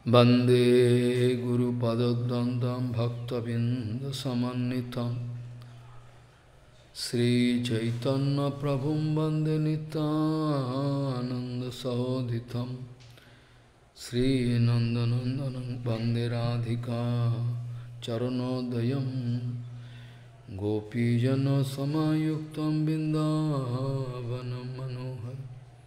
वंदे गुरुपद्वंदं भक्तबिंदसमन्वितं श्रीचैतन्यप्रभुं वंदे नित्यानन्दसहोदितं श्रीनन्दनन्दनं वंदे राधिका चरणोदयं गोपीजनसमायुक्तं बिन्दावनं मनोहर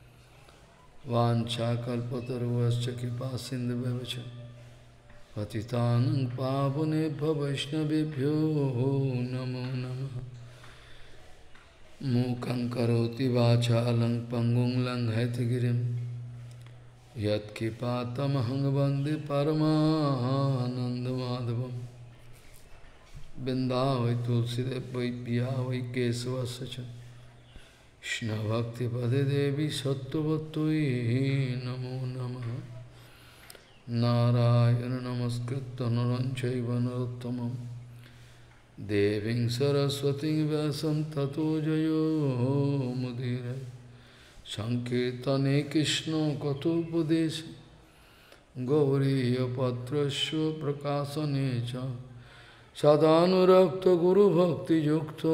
वाञ्छाकल्पतरुश्च कृपासिन्धुभ्यश्च पतितानं पावनेभ्यो वैष्णवेभ्यो नमो नमः। मूकं करोति वाचालं पङ्गुं लङ्घयतिगिरिं यत्कृपातमहं वन्दे परमानन्दमाधवं। बिन्दावै तुलसीदेव वै पिया वै केशवस्य च कृष्ण भक्ति पदे देवी सत्ववत्तुई नमो नमः। नारायण नमस्कृत्य नरं चैव नरोत्तमं देवीं सरस्वतीं व्यासं ततो जयो मुदीरये। संकीर्तने कृष्ण कथोपदेशे गौरीयपत्रस्य प्रकाशने च सदानुरक्त गुरुभक्तियुक्तो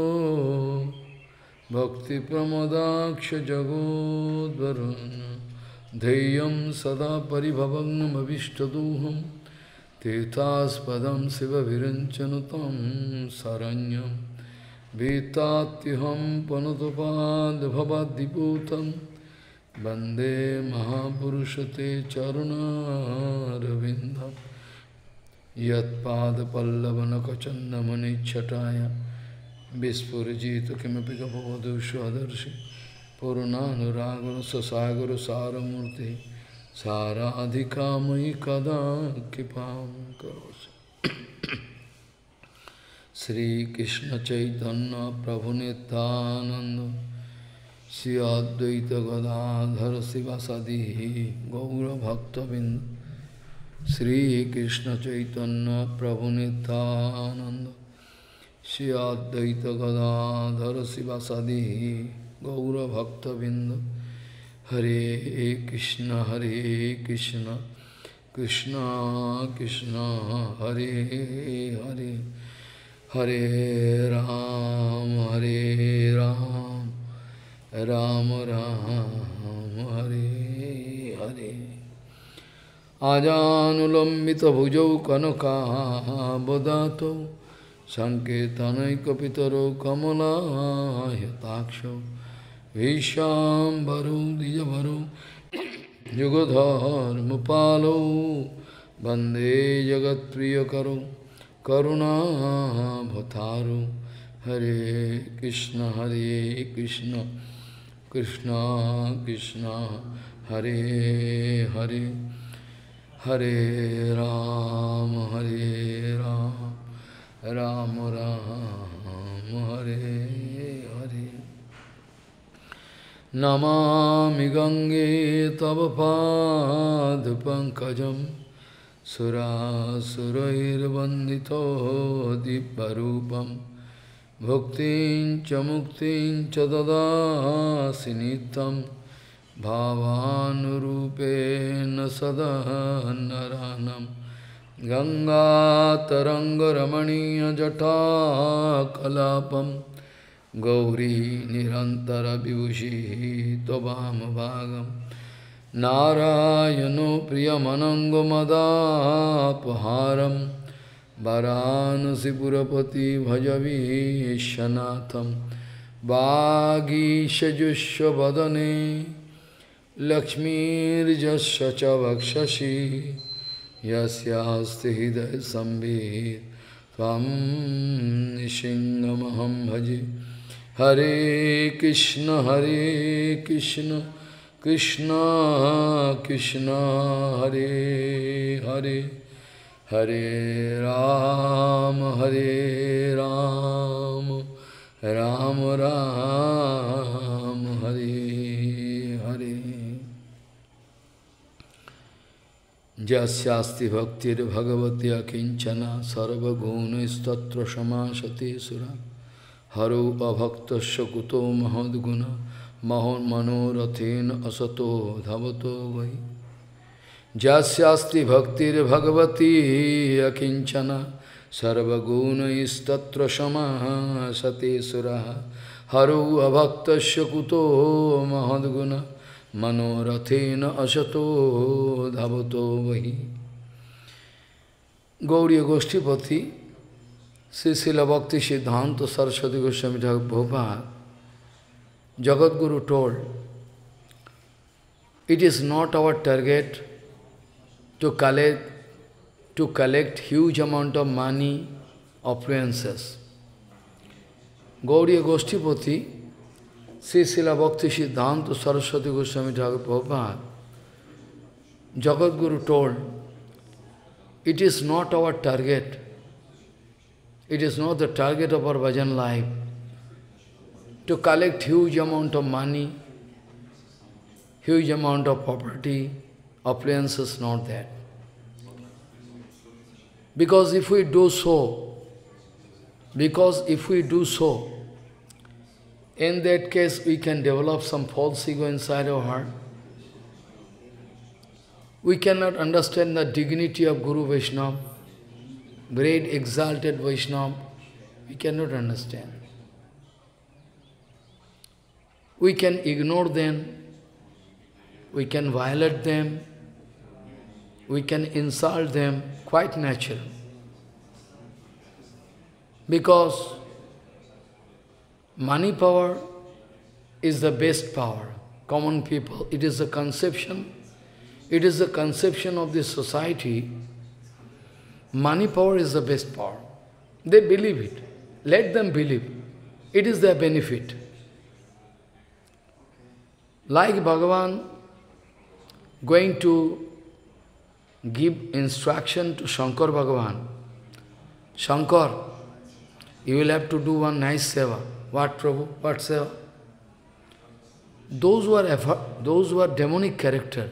भक्ति प्रमोदाक्ष जगोद्वरुन् धैर्यं सदा परिभवग्नमभिष्टदोहं तीर्थास्पदं शिवविरञ्चनुतं शरण्यं भीतात्युहं पनुतपाद्भवद्दिपूतं वन्दे महापुरुषते चरुणारविन्दं यत्पादपल्लवनखचन्दमनिच्छटाय विस्फुजित किमपि गपवधू स्वदर्शि पूर्णानुरागुण ससागर सारमूर्ति साराधिका मयि कदा कृपां करोसि। श्रीकृष्ण चैतन्य प्रभु नित्यानंद श्री अद्वैत गदाधर शिवासादि गौरभक्तबिंद। श्रीकृष्ण चैतन्य प्रभु नित्यानंद श्री अद्वैत गदाधर शिवासादि गौरभक्तबिंद। हरे कृष्ण कृष्ण कृष्ण हरे हरे हरे राम राम राम हरे हरे। आजानुलंबित भुजौ कनकाबदातौ संकेतनैकपितरो कमलायताक्षौ विश्वाम्बरो द्विजभरो युगधर्मपालो वन्दे जगत्प्रियकरो करुणाभतारो। हरे कृष्ण कृष्ण कृष्ण हरे हरे हरे राम राम राम हरे हरे। नमामि गंगे तव पादपङ्कजं सुरासुरैर्वन्दितो दिव्यरूपं भुक्तिं च मुक्तिं च ददासि नित्यं भावानुरूपेण सदा नरानं। गंगातरङ्गरमणीयजटाकलापं गौरी निरन्तरविभूषिः त्ववामभागं। नारायणो प्रियमनङ्गमदापहारं वरानसीपुरपति भजवीशनाथं। वागीशजुष्वदने लक्ष्मीर्यस्य च वक्षसि यस्यास्ति हृदय संवित् त्वं नृसिंहमहं भजे। हरे कृष्ण कृष्ण कृष्ण हरे हरे हरे राम राम राम हरे हरे। जस्यास्ति भक्तिर्भगवती अकिंचना सर्वगुणस्तत्र समासते सुरा। हरो अभक्तस्य कुतो महद्गुण मनोरथेन असतो धवतो वै। Jasyasti bhaktir bhagavati akinchana sarvaguna istatra shamaha sate suraha haru abhaktasya kuto mahadguna manorathena asato dhavato vahi. Gauriya Goshtipati, Sri Srila Bhakti Siddhanta Saraswati Goswami Thakur Prabhupada, Jagadguru told, it is not our target to collect huge amount of money, appliances. Gauriya Goshtipati, Sri Srila Bhakti Siddhanta Saraswati Goswami Thakur Prabhupada, Jagadguru told, it is not our target, it is not the target of our bhajan life to collect huge amount of money, huge amount of property, appliances, not that. Because if we do so, in that case we can develop some false ego inside our heart. We cannot understand the dignity of Guru Vaishnava, great exalted Vaishnava. We cannot understand. We can ignore them, we can violate them, we can insult them, quite natural. Because money power is the best power. Common people, it is a conception. It is the conception of this society. Money power is the best power. They believe it. Let them believe. It is their benefit. Like Bhagavan going to give instruction to Shankar Bhagavan. Shankar, you will have to do one nice seva. What, Prabhu? What seva? Those who are demonic character,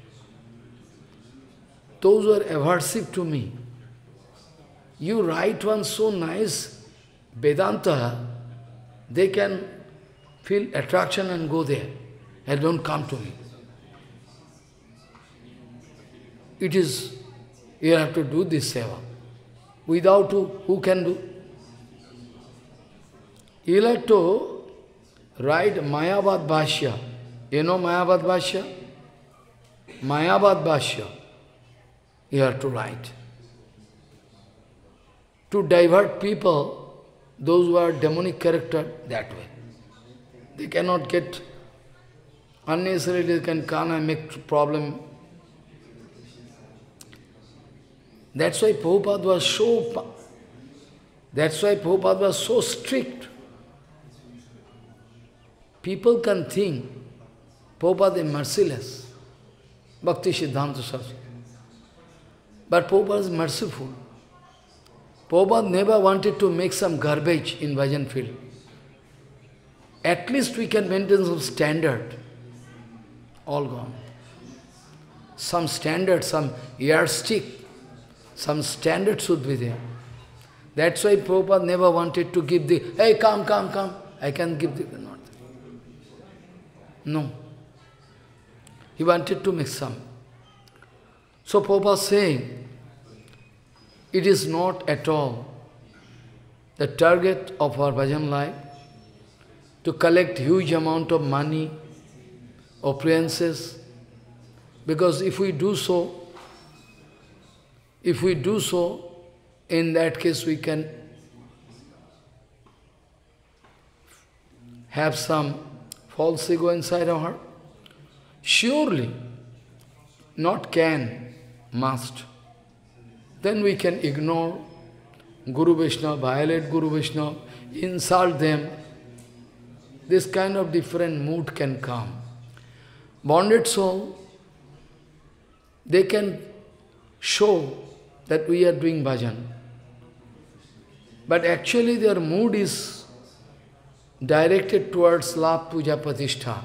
those who are aversive to me, you write one so nice Vedanta, they can feel attraction and go there, and don't come to me. It is, you have to do this seva. Without who can do? You have to write Mayavad Bhashya. You know Mayavad Bhashya? Mayavad Bhashya. You have to write. To divert people, those who are demonic character, that way. They cannot get, unnecessarily they can come and make problem. That's why Prabhupada was so strict. People can think Prabhupada is merciless. Bhakti Siddhanta Saraswati. But Prabhupada is merciful. Prabhupada never wanted to make some garbage in bhajan field. At least we can maintain some standard. All gone. Some standard, some yardstick, some standard should be there. That's why Prabhupada never wanted to give the, hey, come, I can give the, not. No. He wanted to make some. So Prabhupada is saying, it is not at all the target of our bhajan life to collect huge amount of money, appliances, because if we do so, in that case we can have some false ego inside our heart. Surely, not can, must. Then we can ignore Guru Vaishnava, violate Guru Vaishnava, insult them. This kind of different mood can come. Bonded soul, they can show that we are doing bhajan. But actually their mood is directed towards love, puja, pratishtha.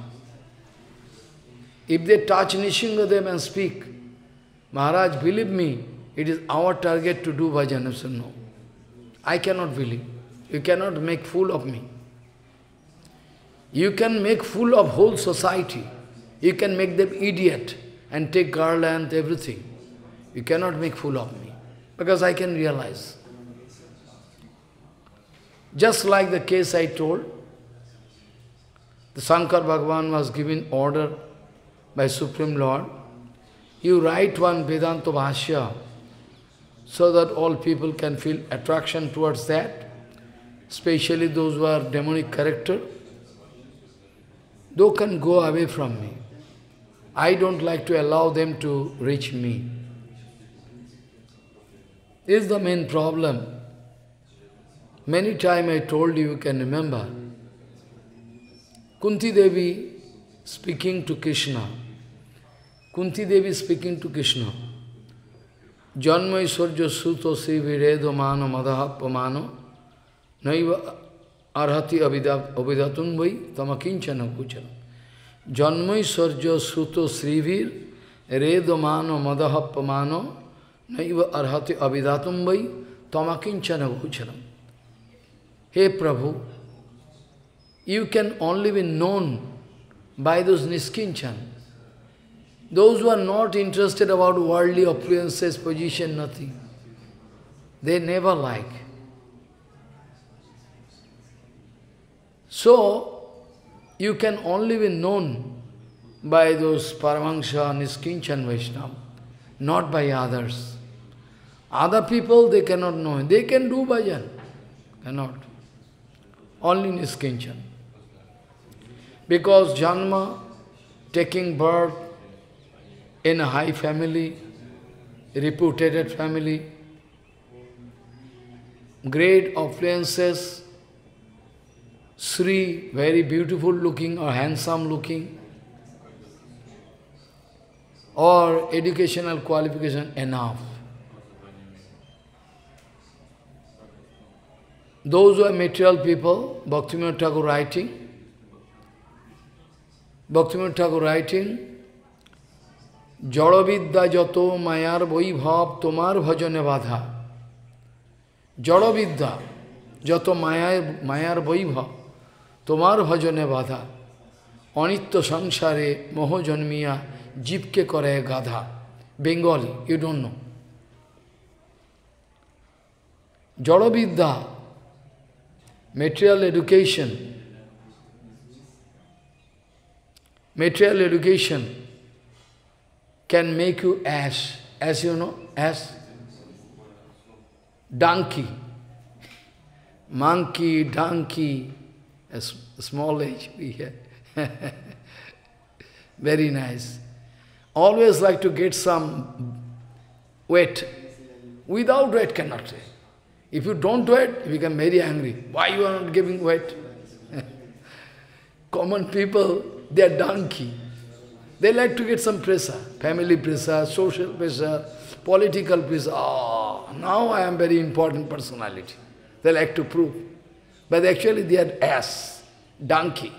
If they touch Nishingadev and speak, Maharaj, believe me, it is our target to do bhajan. I said, no, I cannot believe. You cannot make fool of me. You can make fool of whole society. You can make them idiot. and take garland, everything. You cannot make fool of me, because I can realize. Just like the case I told, the Shankar Bhagavan was given order by Supreme Lord, you write one Vedanta Bhashya so that all people can feel attraction towards that, especially those who are demonic character. Those can go away from me. I don't like to allow them to reach me. This is the main problem. Many times I told you, you can remember, Kunti Devi speaking to Krishna. Kunti Devi speaking to Krishna. Janma Ishwarjo Suto Sri Viredo Mano Madaha Pamano Naiva Arhati Abhidatun Vai Tamakinchana Kuchana. Janma Ishwarjo Suto Sri Vir Redo Mano Madaha Pamano Naiva Arhati Abhidatun Vai Tamakinchana Kuchana. Hey Prabhu, you can only be known by those Niskinchan. Those who are not interested about worldly appearances, position, nothing. They never like. So, you can only be known by those Paramahansa, Niskinchan Vaishnava, not by others. Other people, they cannot know. They can do bhajan. Cannot. Only Niskinchan. Because Janma, taking birth in a high family, reputed family, great affluences, Sri, very beautiful looking or handsome looking, or educational qualification enough. Those who are material people, Bhaktivinoda Thakur writing, Jadavidya jato mayar vaibhav tomar bhajane badha. Jadavidya jato mayar vaibhav tomar bhajane badha. Anitya samsare moho janmiya jibke kore gadha. Bengali, you don't know. Jadavidya, material education can make you ass, as you know, ass, donkey, monkey, donkey, a small age we have. Very nice. Always like to get some weight. Without weight cannot. If you don't weight, you become very angry. Why you are not giving weight? Common people, they are donkey. They like to get some pressure, family pressure, social pressure, political pressure. Oh, now I am very important personality. They like to prove. But actually they are ass, donkey.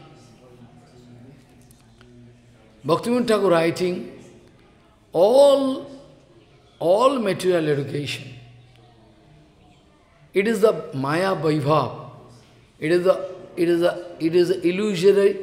Bhaktivinoda Thakur writing, all material education, it is the Maya Vaibhav. It is illusory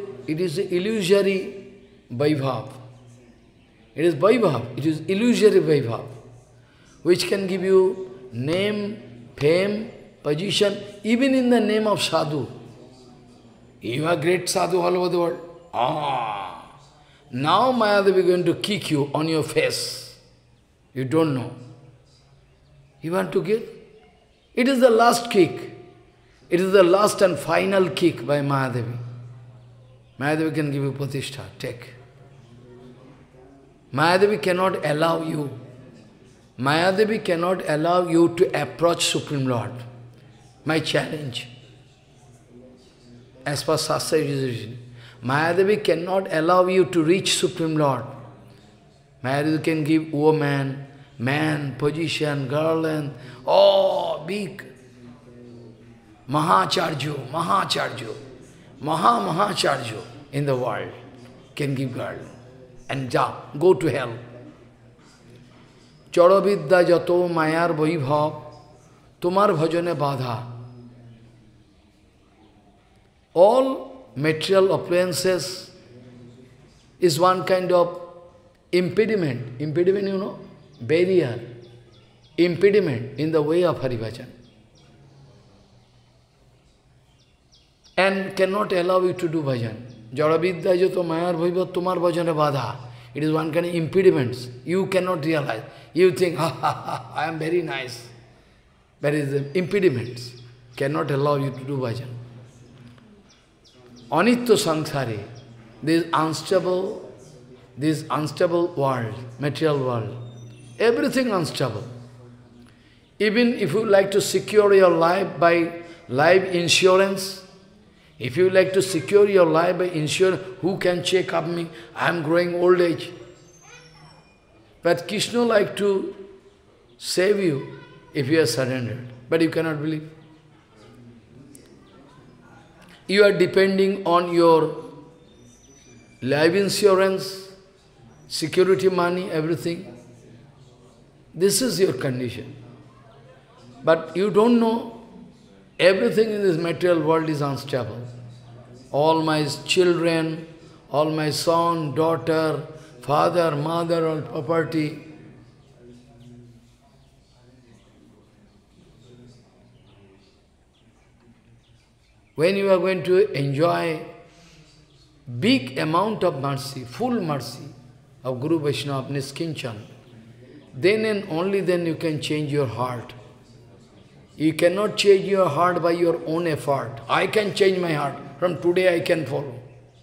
Vaibhav. It is Vaibhav, it is illusory Vaibhav, which can give you name, fame, position, even in the name of sadhu. You are great sadhu all over the world. Now Mayadevi is going to kick you on your face. You don't know. You want to get? It is the last kick. It is the last and final kick by Mayadevi. Mayadevi can give you pratishtha, take. Mayadevi cannot allow you. Mayadevi cannot allow you to approach Supreme Lord. My challenge. As per Shastra it is written, Mayadevi cannot allow you to reach Supreme Lord. Mayadevi can give woman, man, position, girl, and big Mahacharjo in the world can give girl. And go to hell. Jadavidya jato mayar vaibhav tomar bhajane badha. All material appliances is one kind of impediment, you know, barrier, impediment in the way of Hari Bhajan. And cannot allow you to do bhajan. Jadavidya jo to mayar bhaiva tumar bhajane badha. It is one kind of impediments. You cannot realize. You think, ha ha ha, I am very nice. That is the impediments. Cannot allow you to do bhajan. Anitya samsare, this unstable world, material world, everything unstable. Even if you like to secure your life by life insurance, if you like to secure your life by insurance, who can check up me? I am growing old age. But Krishna like to save you if you are surrendered. But you cannot believe. You are depending on your life insurance, security money, everything. This is your condition. But you don't know. Everything in this material world is unstable. All my children, all my son, daughter, father, mother, all property. When you are going to enjoy big amount of mercy, full mercy of Guru Vaishnava, Niskinchan, then and only then you can change your heart. You cannot change your heart by your own effort. I can change my heart. From today I can follow.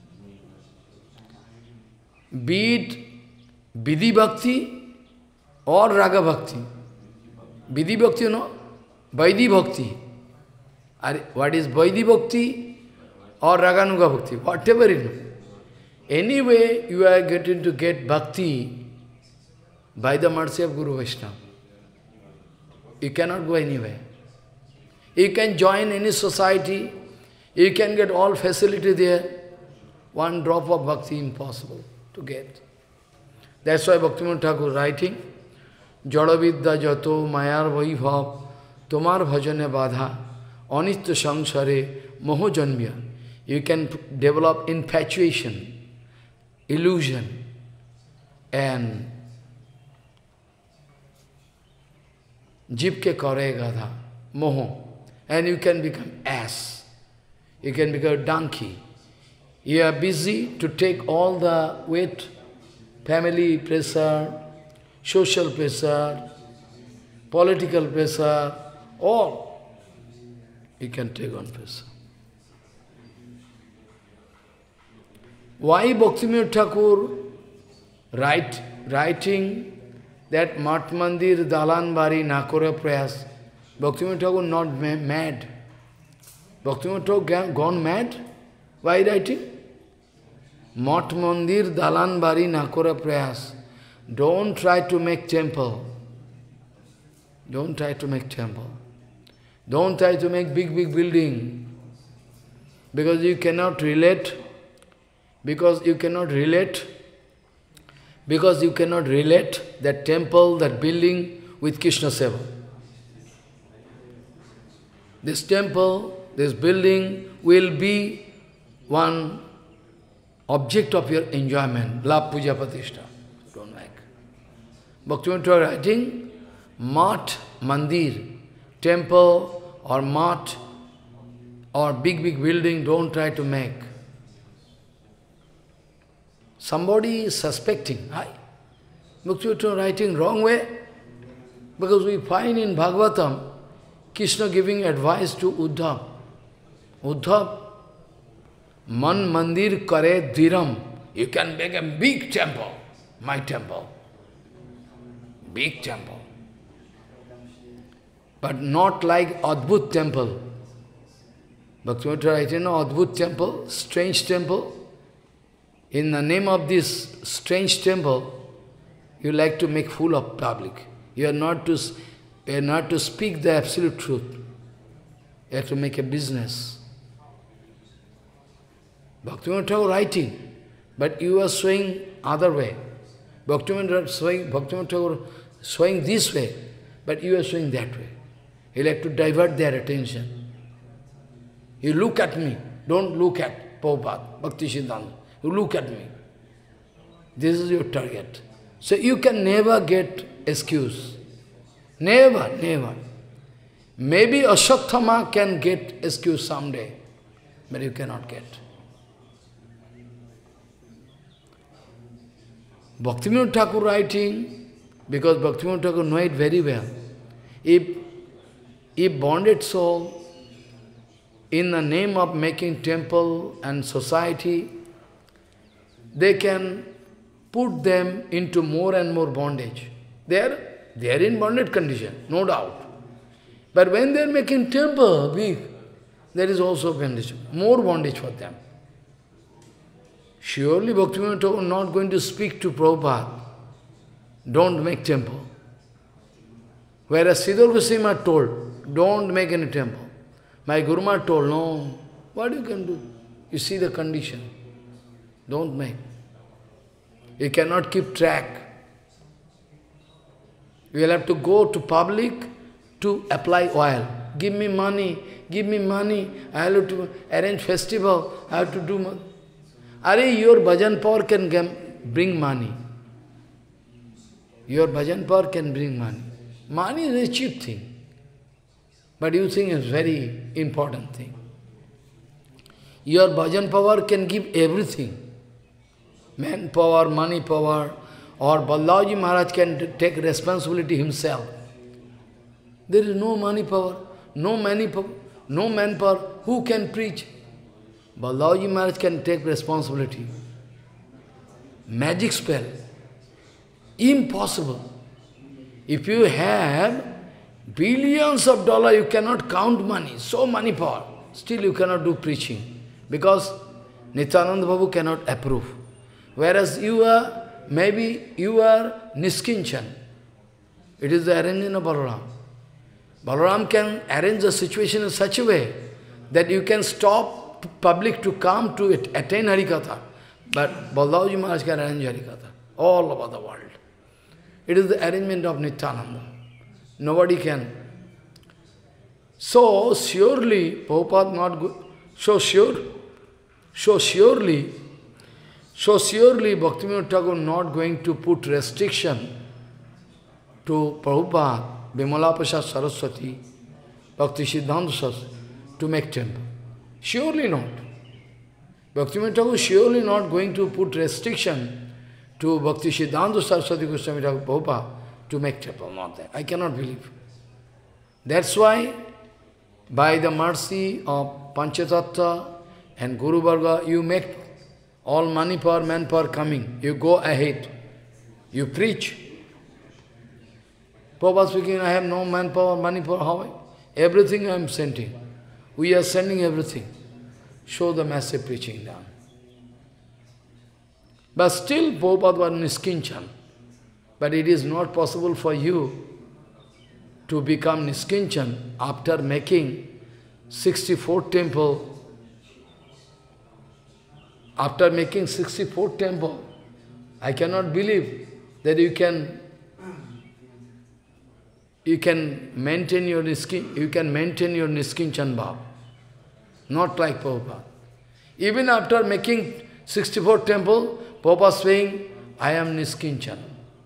Be it Vidhi Bhakti or Raga Bhakti. Vidhi Bhakti, you know? Vaidhi Bhakti. What is Vaidhi Bhakti or Raganuga Bhakti? Whatever you know. Anyway, you are getting to get Bhakti by the mercy of Guru Vaishnava. You cannot go anywhere. You can join any society, you can get all facility there. One drop of bhakti impossible to get. That's why Bhaktivinoda Thakur writing, Jadavidya jato mayar vaibhav, tomar bhajane badha, anitya samsare moho janmya. You can develop infatuation, illusion, and jibke kare gadha, moho. And you can become ass. You can become a donkey. You are busy to take all the weight, family pressure, social pressure, political pressure, all. You can take on pressure. Why Bhaktivinoda Thakur writing that Mat Mandir Dalan Bari Nakore Prayas? Bhaktivinoda Thakur not mad. Bhaktivinoda Thakur gone mad? Why writing? Mat Mandir Dalan Bari Nakora Prayas. Don't try to make temple. Don't try to make temple. Don't try to make big building. Because you cannot relate. Because you cannot relate that temple, that building with Krishna Seva. This temple, this building will be one object of your enjoyment, Labh Puja Pratishtha. Don't like. Bhaktivinoda Thakur writing, Mat Mandir, temple or mat or big building, don't try to make. Somebody is suspecting, Bhaktivinoda Thakur writing wrong way, because we find in Bhagavatam, Krishna giving advice to Uddhav. Uddhav, Man Mandir Kare Dhiram. You can make a big temple, my temple. Big temple. But not like Adbhut temple. Bhaktivinoda Thakur writing, Adbhut temple, strange temple. In the name of this strange temple, you like to make fool of public. You are not to speak the absolute truth. You have to make a business. Bhaktivinoda Thakur writing, but you are showing other way. Bhaktivinoda Thakur showing this way, but you are showing that way. You like to divert their attention. You look at me, don't look at Prabhupada, Bhakti Siddhanta. You look at me. This is your target. So you can never get excuse. Never, never. Maybe Ashwatthama can get excuse someday, but you cannot get. Bhaktivinoda Thakur writing, because Bhaktivinoda Thakur know it very well. If bonded soul, in the name of making temple and society, they can put them into more and more bondage. They are in bonded condition, no doubt. But when they are making temple big, there is also bondage, more bondage for them. Surely Bhaktivinoda Thakur is not going to speak to Prabhupada, don't make temple. Whereas Sridhar Goswami told, don't make any temple. My Guru Maharaj told, no, what you can do? You see the condition. Don't make. You cannot keep track. You will have to go to public to apply oil. Give me money, I have to arrange festival, I have to do money. Are your bhajan power can bring money. Your bhajan power can bring money. Money is a cheap thing. But you think it's very important thing. Your bhajan power can give everything. Manpower, money power, or Ballabji Maharaj can take responsibility himself. There is no money power, no manpower. Who can preach? Ballabji Maharaj can take responsibility. Magic spell. Impossible. If you have billions of dollars, you cannot count money, so money power. Still you cannot do preaching. Because Nityananda Prabhu cannot approve. Whereas maybe you are Niskinchan. It is the arrangement of Balaram. Balaram can arrange the situation in such a way that you can stop public to come to attain Harikatha. But Ballabji Maharaj can arrange Harikatha all over the world. It is the arrangement of Nityananda. Nobody can. So surely, Prabhupada not good. So surely, Bhaktivinoda Thakur not going to put restriction to Prabhupada, Bimala Prasad Saraswati, Bhakti Siddhanta Saraswati, to make temple. Surely not. Bhaktivinoda Thakur surely not going to put restriction to Bhakti Siddhanta Saraswati Goswami Thakur Prabhupada to make temple. Not that. I cannot believe. That's why, by the mercy of Panchatattva and Guru Varga, you make all money power, manpower coming. You go ahead. You preach. Prabhupada speaking, I have no manpower, money power, how? Everything I am sending. We are sending everything. Show the massive preaching down. But still, Prabhupada was Niskinchan. But it is not possible for you to become Niskinchan after making 64 temple. After making 64 temple, I cannot believe that you can maintain your Niskinchan Bhav. Not like Prabhupada. Even after making 64 temple, Prabhupada saying, I am Niskinchan.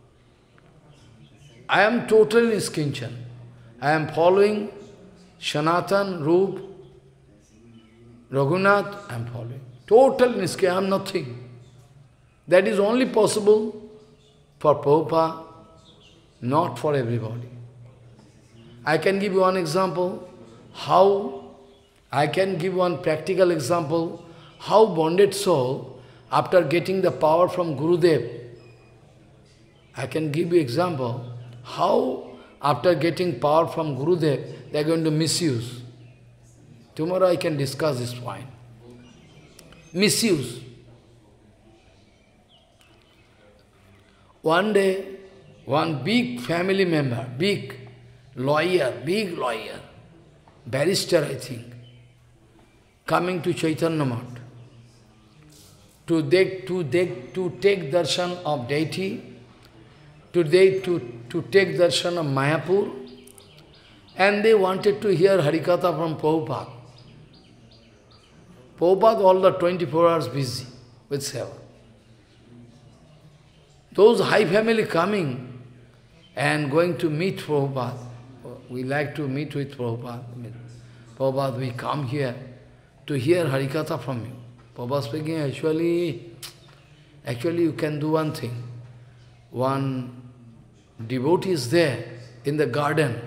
I am totally Niskinchan. I am following Sanatan, Rup, Raghunath, I am following. Total Niskinchan, I am nothing. That is only possible for Prabhupada, not for everybody. I can give you one example, I can give one practical example, how bonded soul, after getting the power from Gurudev, I can give you example, how after getting power from Gurudev, they are going to misuse. Tomorrow I can discuss this point. Misuse. One day, one big family member, big lawyer, barrister I think, coming to Chaitanya Math to take darshan of deity, to take darshan of Mayapur, and they wanted to hear Harikatha from Prabhupada. Prabhupada all the 24 hours busy with seva. those high family coming and going to meet Prabhupada. We like to meet with Prabhupada. Prabhupada, we come here to hear Harikatha from you. Prabhupada speaking, actually you can do one thing. One devotee is there in the garden.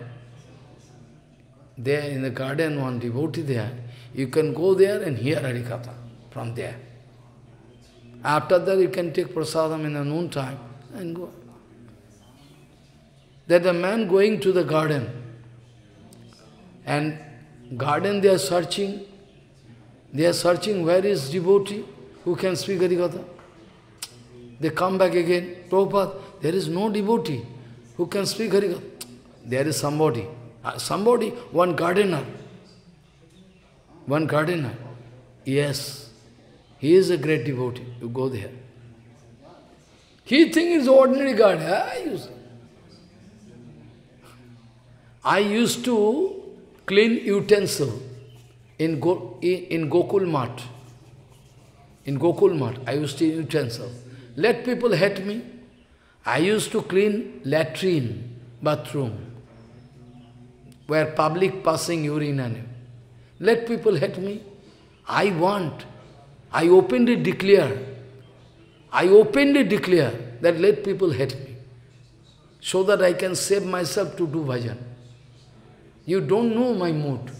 There in the garden, one devotee there. You can go there and hear Harikatha from there. After that, you can take prasadam in the noon time and go. That a man going to the garden, and garden they are searching where is devotee who can speak Harikatha. They come back again. Prabhupada, there is no devotee who can speak Harikatha. There is somebody. One gardener. One gardener. Yes, he is a great devotee. You go there. He thinks it's ordinary garden. I used to clean utensil in Gokul Math. In Gokul Math, I used to use utensil. Let people hate me. I used to clean latrine, bathroom, where public passing urine and let people hate me. I openly declare that let people hate me, so that I can save myself to do bhajan. You don't know my mood.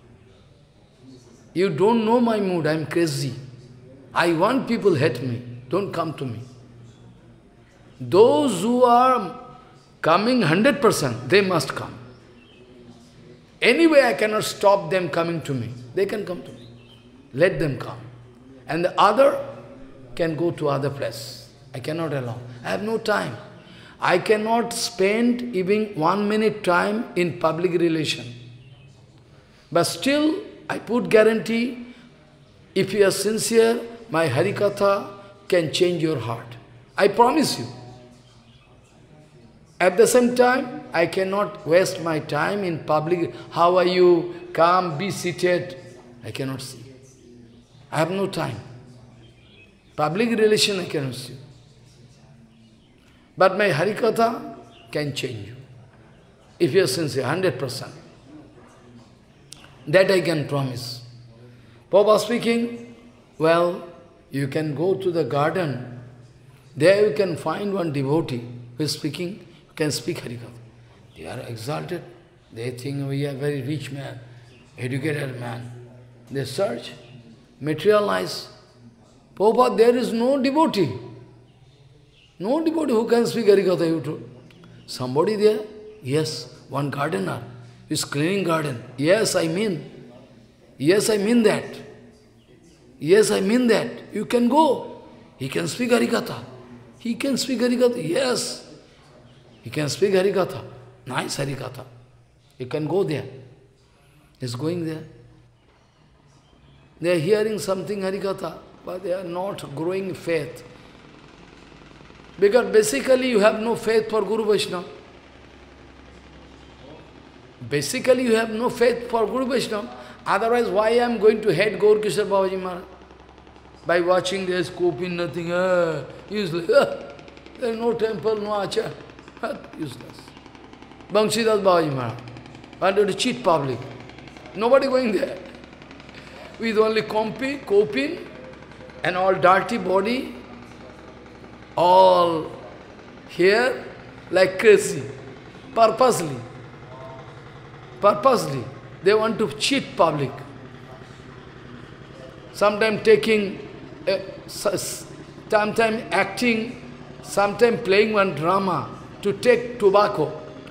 You don't know my mood, I am crazy. I want people hate me, don't come to me. Those who are coming 100%, they must come. Anyway, I cannot stop them coming to me. They can come to me. Let them come. And the other can go to other place. I cannot allow. I have no time. I cannot spend even 1 minute time in public relation. But still, I put guarantee, if you are sincere, my Harikatha can change your heart. I promise you. At the same time, I cannot waste my time in public. How are you? Come, be seated. I cannot see. I have no time. Public relation I cannot see. But my Harikatha can change you. If you are sincere, 100%. That I can promise. Prabhupada speaking, well, you can go to the garden. There you can find one devotee who is speaking, can speak Harikatha. They are exalted. They think we are very rich man, educated man. They search, materialize. Prabhupada, there is no devotee. No devotee who can speak Harikatha, you told. Somebody there? Yes, one gardener is cleaning garden. Yes, I mean. Yes, I mean that. Yes, I mean that. You can go. He can speak Harikatha. He can speak Harikatha. Yes. He can speak Harikatha. Nice Harikatha. You can go there. He's going there. They are hearing something Harikatha, but they are not growing faith. Because basically you have no faith for Guru Vaishnava. Basically you have no faith for Guru Vaishnava. Otherwise, why I am going to hate Gaur Kishore Babaji Maharaj? By watching this, coping nothing, useless. There is no temple, no achar. Useless. Banshidas Babaji Maharaj wanted to cheat public. Nobody going there. With only coping and all dirty body, all here like crazy. Purposely. They want to cheat public. Sometimes taking, sometimes acting, sometimes playing one drama to take tobacco.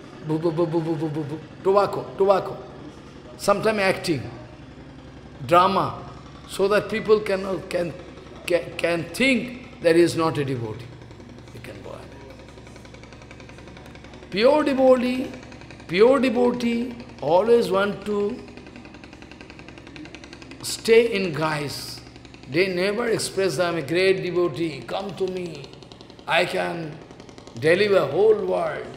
Tobacco. Sometimes acting, drama, so that people can think that he is not a devotee. He can go ahead. Pure devotee always want to stay in guise. They never express, I am a great devotee, come to me, I can deliver whole world.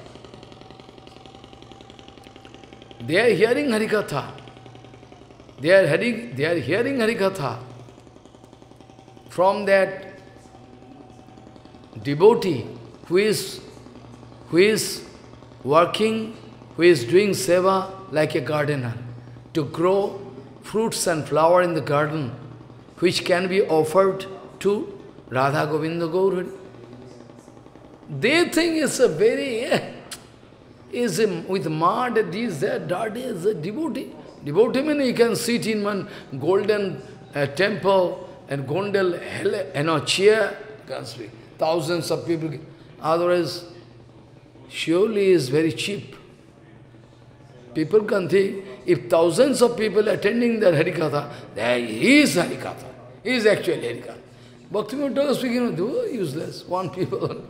They are hearing Harikatha. They are hearing Harikatha from that devotee who is working, who is doing seva like a gardener, to grow fruits and flower in the garden, which can be offered to Radha Govinda Gaurari. They think it's a very, with mud, this, that, dirty, is a devotee. Devotee means you can sit in one golden temple and golden chair, you can speak. Thousands of people. Otherwise, surely is very cheap. People can think, if thousands of people attending the Harikatha, he is Harikatha. He is actually Harikatha. Bhaktivinoda Thakur speaking, useless, one people.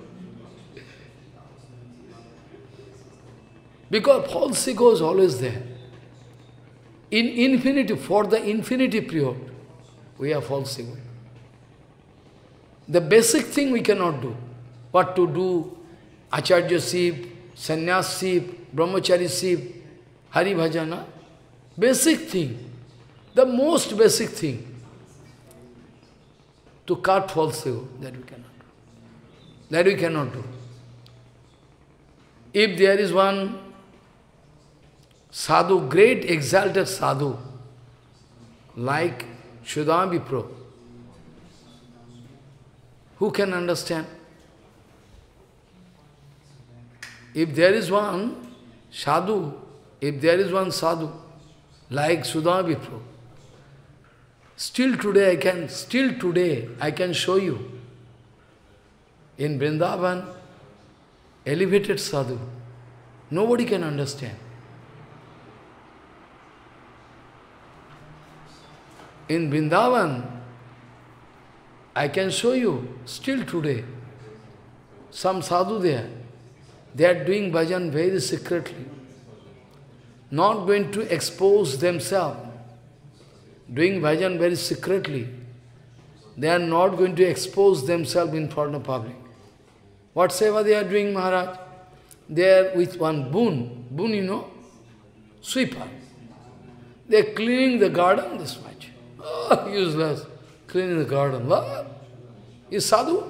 Because false ego is always there. In infinity, for the infinity period, we are false ego. The basic thing we cannot do. What to do, Acharya Sip, Sannyas Sip, Brahmachari Sip, Hari Bhajana, basic thing, the most basic thing, to cut false ego, that we cannot do. That we cannot do. If there is one sadhu, great exalted sadhu, like Sudama Vipra, who can understand? If there is one sadhu, like Sudama Vipra, still today I can show you in Vrindavan, elevated sadhu. Nobody can understand. In Vrindavan, I can show you, still today, some sadhu there, they are doing bhajan very secretly, not going to expose themselves, doing bhajan very secretly. They are not going to expose themselves in front of public. What seva they are doing, Maharaj? They are with one boon, you know, sweeper. They are cleaning the garden this much. Oh, useless. Cleaning the garden. What? Is sadhu?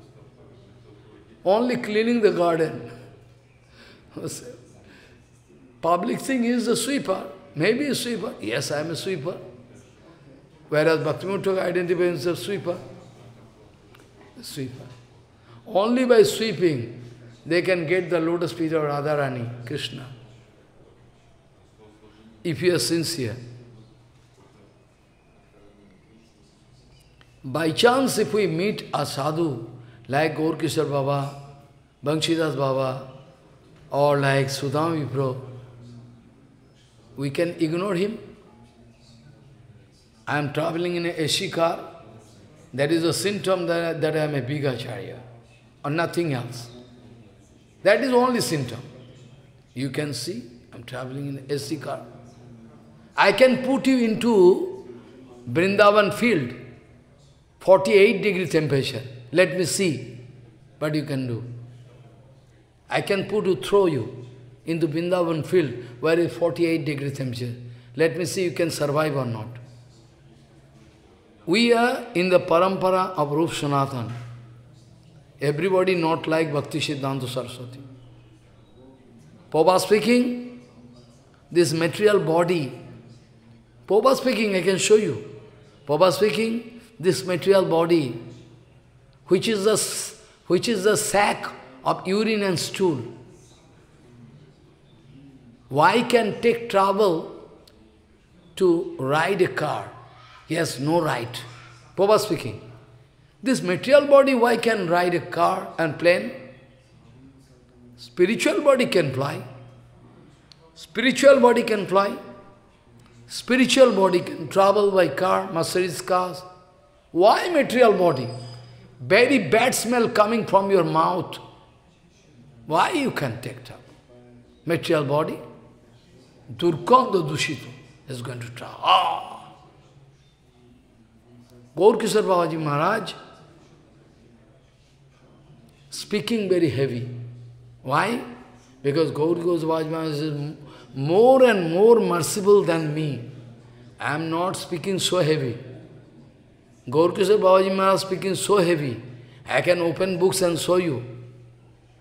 Only cleaning the garden. Public thing is the sweeper. Maybe a sweeper. Yes, I am a sweeper. Whereas Bhaktivinoda Thakur identifies himself sweeper. Sweeper. Only by sweeping, they can get the lotus feet of Radharani, Krishna. If you are sincere. By chance, if we meet a sadhu, like Gaur Kishore Baba, Banshidas Baba, or like Sudama Vipra, we can ignore him. I am traveling in an AC car. That is a symptom that I am a big acharya, or nothing else. That is only symptom. You can see, I am traveling in an AC car. I can put you into Vrindavan field, 48-degree temperature. Let me see what you can do. I can throw you into Vrindavan field where is 48-degree temperature. Let me see you can survive or not. We are in the parampara of Rup Sanatan. Everybody not like Bhakti Siddhanta Saraswati. Prabhupada speaking, this material body, Prabhupada speaking, I can show you. Prabhupada speaking, this material body, which is the sack of urine and stool, why can take trouble to ride a car? He has no right. Prabhupada speaking. This material body, why can ride a car and plane? Spiritual body can fly. Spiritual body can fly. Spiritual body can travel by car, Mercedes cars. Why material body? Very bad smell coming from your mouth. Why you can take trouble? Material body? Durgandha Dushito is going to travel. Gaur Kishore Babaji Maharaj speaking very heavy. Why? Because Gaur Kishore Babaji Maharaj is more and more merciful than me. I am not speaking so heavy. Gaur Kishore Babaji Maharaj speaking so heavy. I can open books and show you.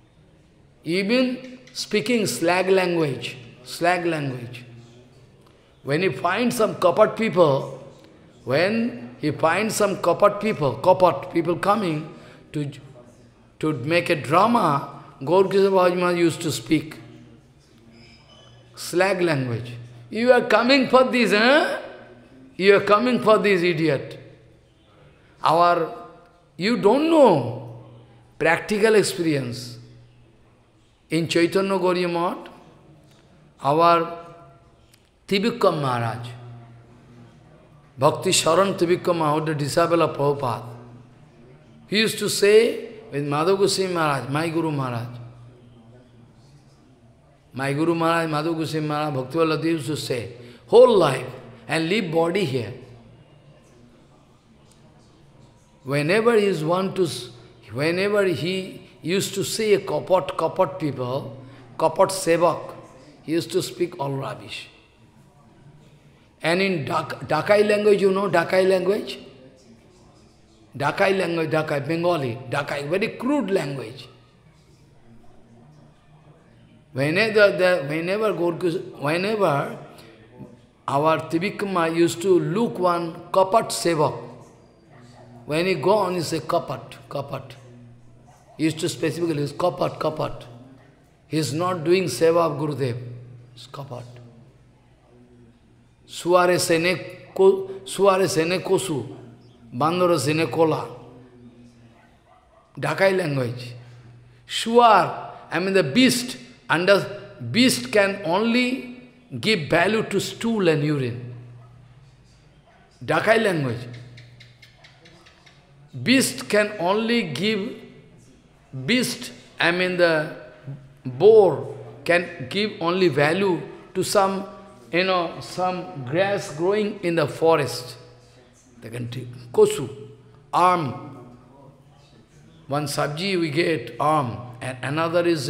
even speaking slag language. When he finds some kapat people, when he finds some kapat people coming to make a drama, Gaur Kishore Babaji Maharaj used to speak slag language. You are coming for this, eh? You are coming for this, idiot. You don't know practical experience. In Chaitanya Gauriya Math, our Tibikkam Maharaj, Bhakti Sharan Tibikkam Maharaj, the disciple of Prabhupada, he used to say with Madhav Goswami Maharaj, my Guru Maharaj, Madhav Goswami Maharaj, Bhakti Vallabh used to say, whole life and leave body here. Whenever he used to see a kapat people, kapat sevak, he used to speak all rubbish. And in Dakai language, you know Dakai language? Dakai, Bengali, Dakai, very crude language. Whenever our Tibikkama used to look one kapat sevak, when he gone, he say kapat. He used to specifically say kapat. He is not doing seva of Gurudev. It's kapat. Suare sene kosu, bandora sene kola. Dakai language. Shuar, the beast. Beast can only give value to stool and urine. Dakai language. Beast can only give, the boar can give only value to some grass growing in the forest. They can take kosu, arm. One sabji we get, arm, and another is,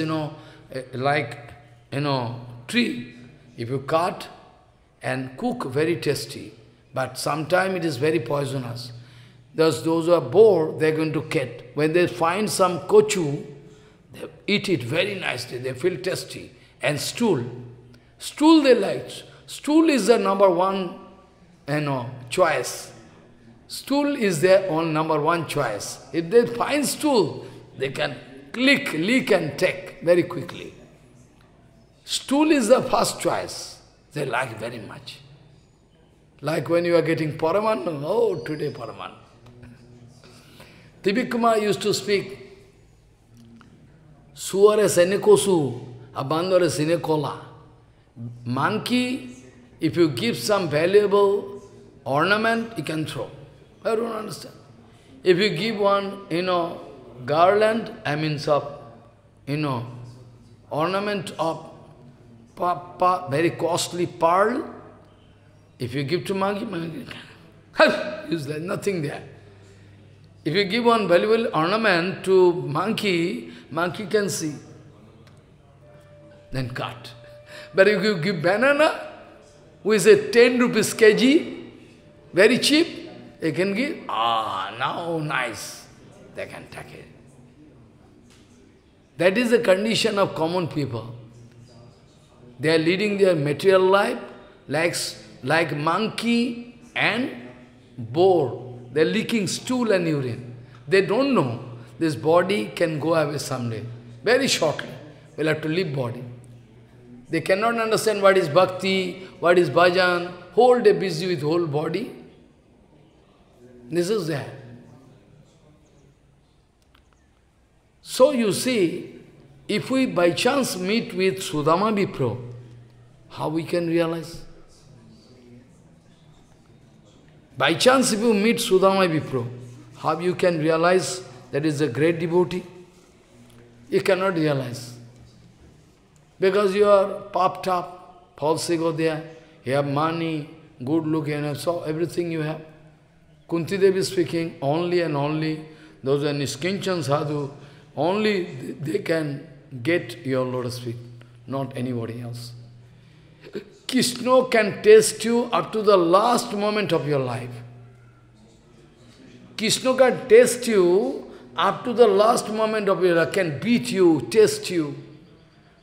tree. If you cut and cook, very tasty. But sometimes it is very poisonous. Those who are bored, they are going to get. When they find some kochu, they eat it very nicely, they feel tasty. And stool. Stool they like. Stool is the number one, choice. Stool is their own number one choice. If they find stool, they can lick and take very quickly. Stool is the first choice. They like very much. Like when you are getting Paraman, oh, today Paraman. Tibikkama used to speak, Suare senekosu, abandore sinekola. Monkey, if you give some valuable ornament, you can throw. I don't understand. If you give one, garland, ornament of very costly pearl, if you give to monkey can useless, nothing there. If you give one valuable ornament to monkey can see, then cut. But if you give banana, which is 10 rupees kg, very cheap, they can give, now nice, they can take it. That is the condition of common people. They are leading their material life like monkey and boar. They are leaking stool and urine. They don't know this body can go away someday. Very shortly. We'll have to leave body. They cannot understand what is bhakti, what is bhajan, whole day busy with whole body. This is there. So you see, if we by chance meet with Sudama Vipro, how we can realize? By chance if you meet Sudama Vipro, how you can realize that is a great devotee? You cannot realize. Because you are popped up, false ego there, you have money, good look, so everything you have. Kunti Devi speaking, only and only those are Niskinchan sadhu, only they can get your lotus feet, not anybody else. Krishna can taste you up to the last moment of your life. Krishna can taste you up to the last moment of your life, can beat you, taste you.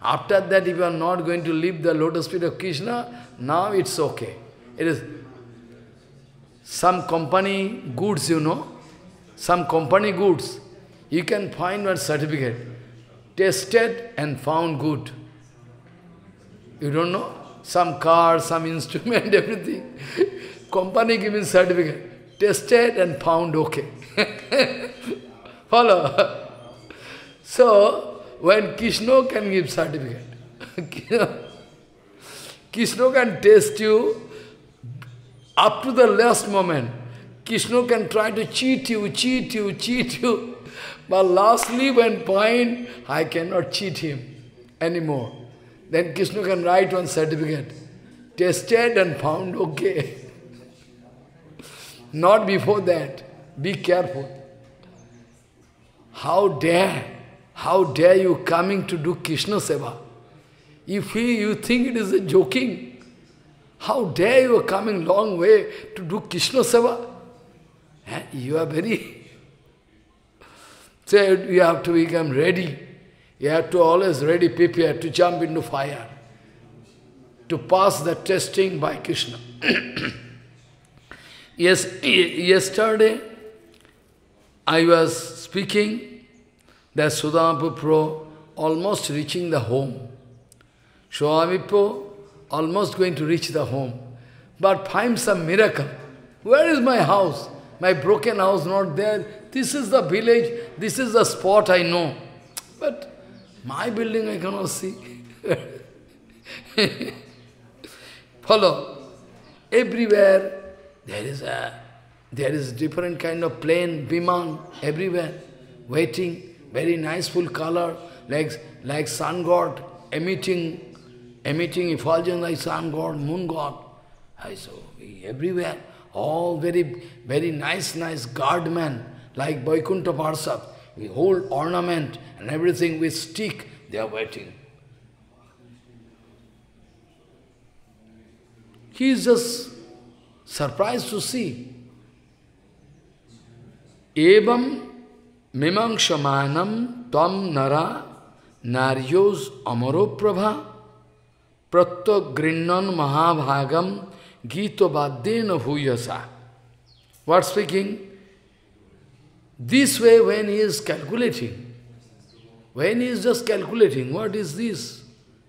After that, if you are not going to leave the lotus feet of Krishna, now it's okay. It is some company goods, some company goods. You can find one certificate, tested and found good. You don't know? Some car, some instrument, everything. Company giving certificate, tested and found okay. Follow? So, when Krishna can give certificate, Krishna can test you up to the last moment. Krishna can try to cheat you. But lastly, when point, I cannot cheat him anymore. Then Krishna can write one certificate, tested and found okay. Not before that. Be careful. How dare you coming to do Krishna Seva? If you think it is a joking, how dare you coming long way to do Krishna Seva? You are very... So you have to become ready. You have to always ready, prepare to jump into fire, to pass the testing by Krishna. Yes, yesterday I was speaking that Sudama almost reaching the home. Swamipo almost going to reach the home, but find some miracle. Where is my house? My broken house not there. This is the village, this is the spot I know. But my building I cannot see. Follow. Everywhere there is different kind of plane, Biman, everywhere, waiting, very nice full color, like sun god, emitting effulgence like sun god, moon god. I saw everywhere, all very, very nice guardmen, like Vaikuntha Parsad, with whole ornament and everything with stick, they are waiting. He is just surprised to see. Evam mimangshamanam tvam nara naryos amaro prabha pratta grinnan mahabhagam gito baddena bhuyasa. What speaking? This way when he is calculating, when he is just calculating, what is this?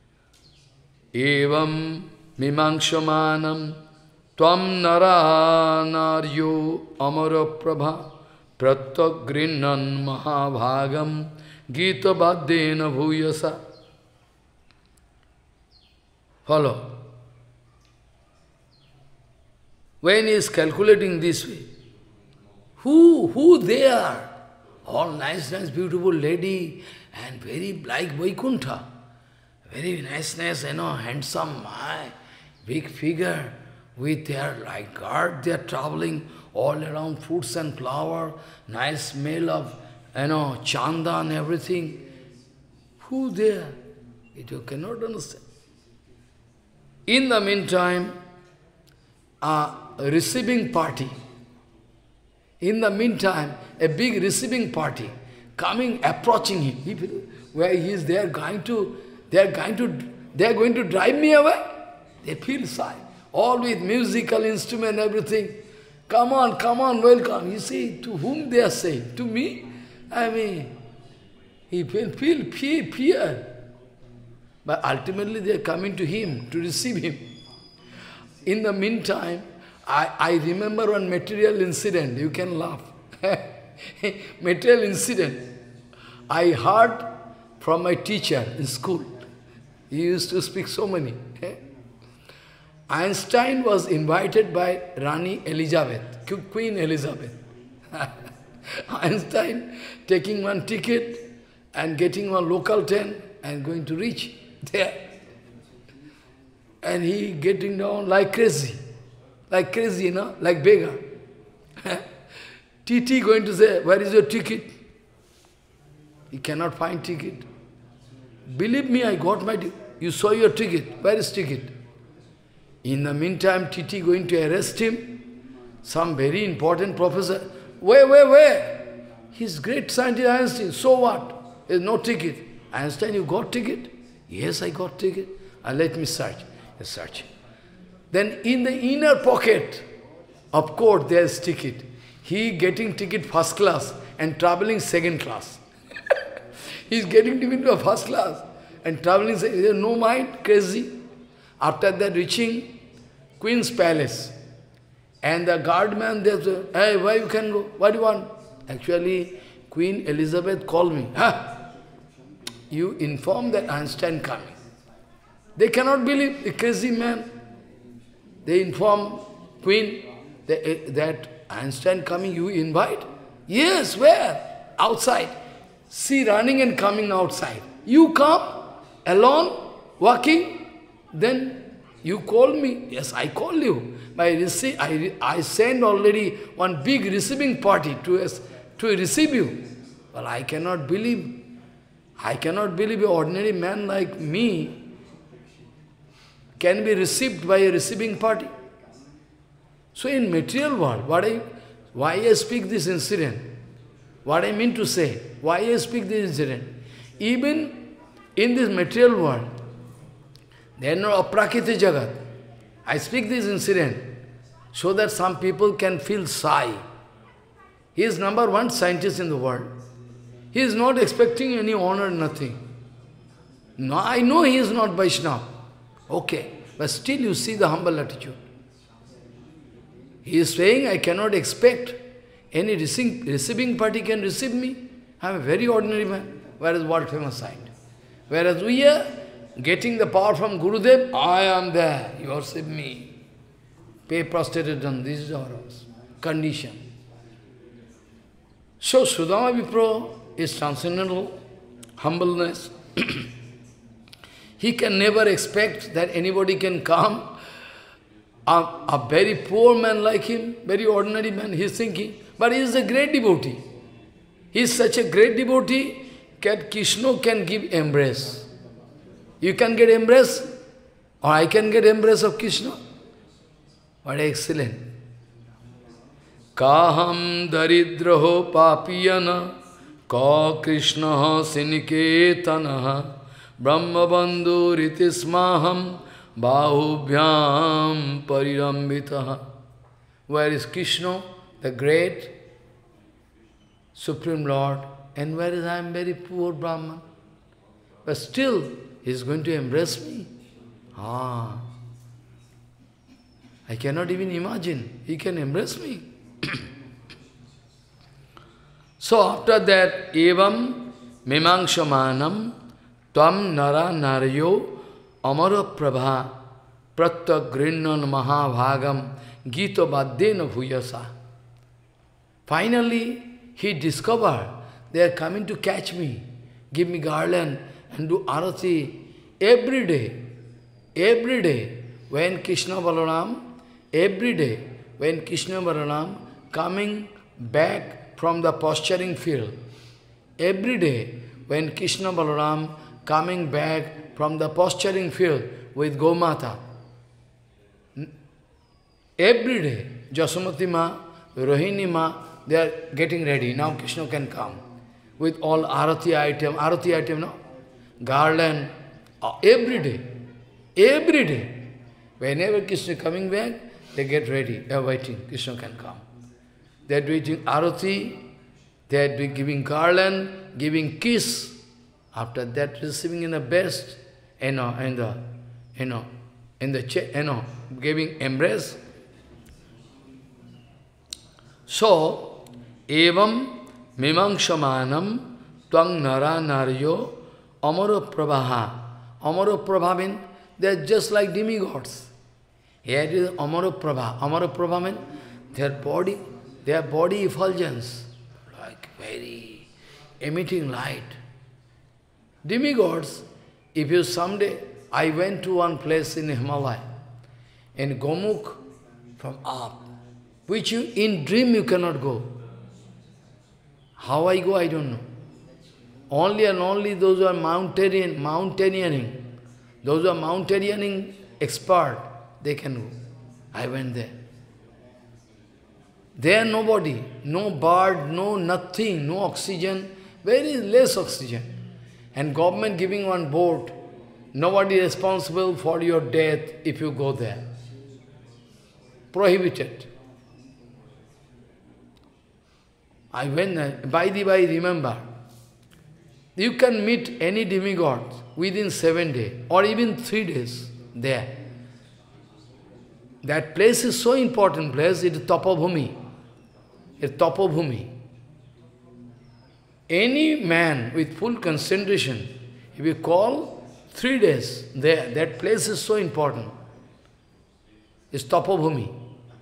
Evam mimangshamanam tvam nara naryo amara prabha pratta grinnan mahabhagam gita baddena bhuyasa. Follow. When he is calculating this way, who they are? All nice, beautiful lady and very like Vaikuntha. Very nice, handsome, big figure with their like guard. They are traveling all around fruits and flower, nice smell of, chanda and everything. Who they are? You cannot understand. In the meantime, a receiving party. In the meantime, a big receiving party coming, approaching him. Where he is, they are going to drive me away. They feel shy. All with musical instrument, everything. Come on, welcome. You see, to whom they are saying? To me? He feel fear. But ultimately they are coming to him, to receive him. In the meantime, I remember one material incident, you can laugh. Material incident. I heard from my teacher in school. He used to speak so many. Einstein was invited by Rani Elizabeth, Queen Elizabeth. Einstein taking one ticket and getting one local train and going to reach there. And he getting down like crazy, like beggar. TT going to say, where is your ticket? He cannot find ticket. Believe me, I got my ticket. You saw your ticket. Where is ticket? In the meantime, TT going to arrest him. Some very important professor. Where? He's great scientist Einstein. So what? There's no ticket. Einstein, you got ticket? Yes, I got ticket. Let me search. Yes, search. Then in the inner pocket of court there is ticket. He getting ticket first class and traveling second class. He's getting ticket to a first class and traveling second. No mind, crazy. After that reaching Queen's Palace. And the guardman there said, hey, where you can go? What do you want? Actually, Queen Elizabeth called me. You inform that Einstein coming. They cannot believe, the crazy man. They inform Queen that Einstein coming, you invite? Yes, where? Outside. See, running and coming outside. You come, alone, walking, then you call me. Yes, I call you. I send already one big receiving party to receive you. Well, I cannot believe. I cannot believe an ordinary man like me can be received by a receiving party. So in material world, why I speak this incident? What I mean to say, why I speak this incident? Even in this material world, there is no aprakiti jagat. I speak this incident so that some people can feel shy. He is number one scientist in the world. He is not expecting any honor, nothing. No, I know he is not Vaishnava. Okay, but still you see the humble attitude. He is saying, I cannot expect any receiving party can receive me. I am a very ordinary man, whereas world famous saint. Whereas we are getting the power from Gurudev, I am there, you worship me. Pay prostrated on this is our condition. So Sudama Vipra is transcendental humbleness. He can never expect that anybody can come. A very poor man like him, very ordinary man, he is thinking, but he is a great devotee. He is such a great devotee that Krishna can give embrace. You can get embrace, or I can get embrace of Krishna. What excellent. Kaham daridraho papiyana, ka Krishna siniketana, brahma bandhu ritismaham, bahubhyam parirambitaha. Where is Krishna, the great Supreme Lord, and where is I am very poor Brahman? But still, he is going to embrace me. I cannot even imagine. He can embrace me. So after that, evam mimangshamanam tvam nara naryo amara prabha prattagrinnan mahabhagam gita baddena bhuyasa. Finally, he discovered they are coming to catch me, give me garland and do arati every day. Every day, when Krishna Balaram, every day, when Krishna Balaram coming back from the posturing field, every day, when Krishna Balaram coming back from the posturing field with Gomata, every day, Jasumati Ma, Rohini Ma, they are getting ready. Now Krishna can come with all arati item, no? Garland, every day. Every day. Whenever Krishna is coming back, they get ready. They are waiting. Krishna can come. They are doing arati, they are giving garland, giving kiss. After that, receiving in the best, giving embrace. So, evam mimangshamanam tvang nara naryo amara prabha. Amara prabha means they are just like demigods. Here it is amara prabha. Amara prabha means their body effulgence, like very emitting light. Demigods, if you someday, I went to one place in Himalaya, in Gomukh, from up, which you, in dream you cannot go. How I go, I don't know. Only and only those who are mountaineering, those who are mountaineering expert, they can go. I went there. There nobody, no bird, no nothing, no oxygen, very less oxygen. And government giving one boat, Nobody is responsible for your death if you go there. Prohibited. I went there. By the way, remember, you can meet any demigod within 7 days or even 3 days there. That place is so important place, it is Tapabhumi. It's Tapabhumi. Any man with full concentration, if you call 3 days there, that place is so important. It's Tapabhumi.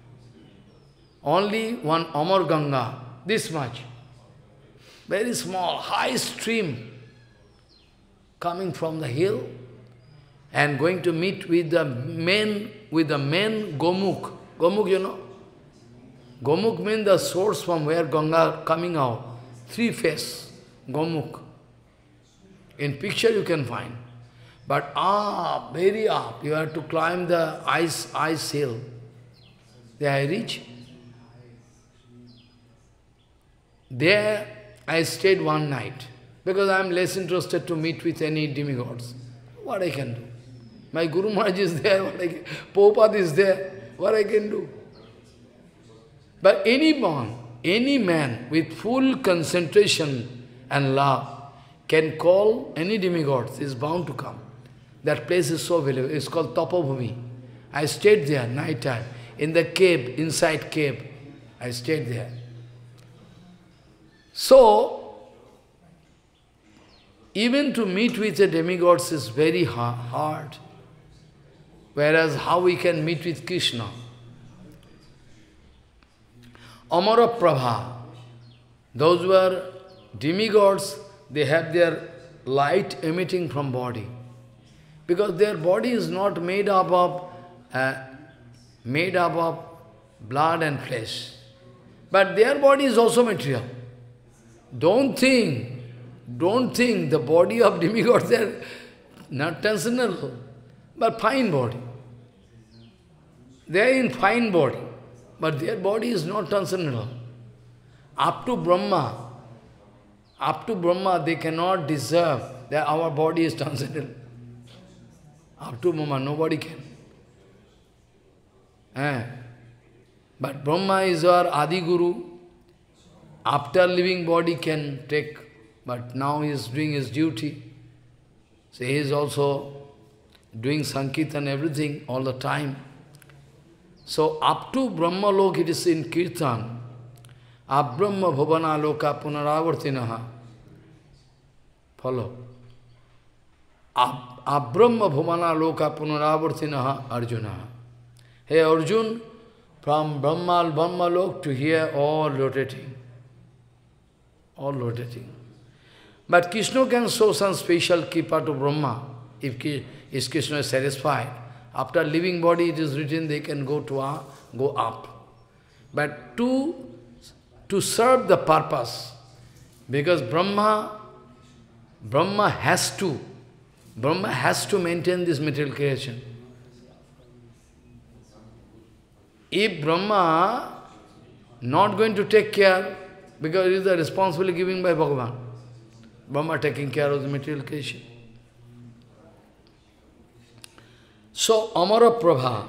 Only one Amar Ganga, this much. Very small, high stream coming from the hill and going to meet with the men Gomukh. Gomukh, you know? Gomukh means the source from where Ganga coming out. 3 face, Gomukh. In picture you can find. But very up, you have to climb the ice hill. There I reach. There I stayed one night, because I am less interested to meet with any demigods. What I can do? My Guru Maharaj is there, Prabhupada is there, what I can do? But any man with full concentration and love can call any demigods, is bound to come. That place is so valuable, it's called Tapabhumi. I stayed there, night time, in the cave, inside cave, I stayed there. So, even to meet with the demigods is very hard. Whereas how we can meet with Krishna? Amara Prabha, those who are demigods, they have their light emitting from body. Because their body is not made up of blood and flesh. But their body is also material. Don't think the body of demigods, they are not transcendental, but fine body. They are in fine body, but their body is not transcendental. Up to Brahma, they cannot deserve that our body is transcendental. Up to Brahma, nobody can. But Brahma is our Adi Guru. After living body can take, but now he is doing his duty. So he is also doing Sankirtan, everything, all the time. So up to Brahma Lok it is in Kirtan. Abrahma Bhavana Loka Punaravartinaha. Follow. Abrahma Bhavana Loka Punaravartinaha Arjuna. Hey Arjun, from Brahma Lok to here all rotating. All rotating. But Krishna can show some special kripa to Brahma. If Krishna is satisfied, after leaving body it is written they can go up. But to serve the purpose, because Brahma has to maintain this material creation. If Brahma not going to take care, because it is the responsibility given by Bhagavan. Brahma taking care of the material creation. So, Amara Prabha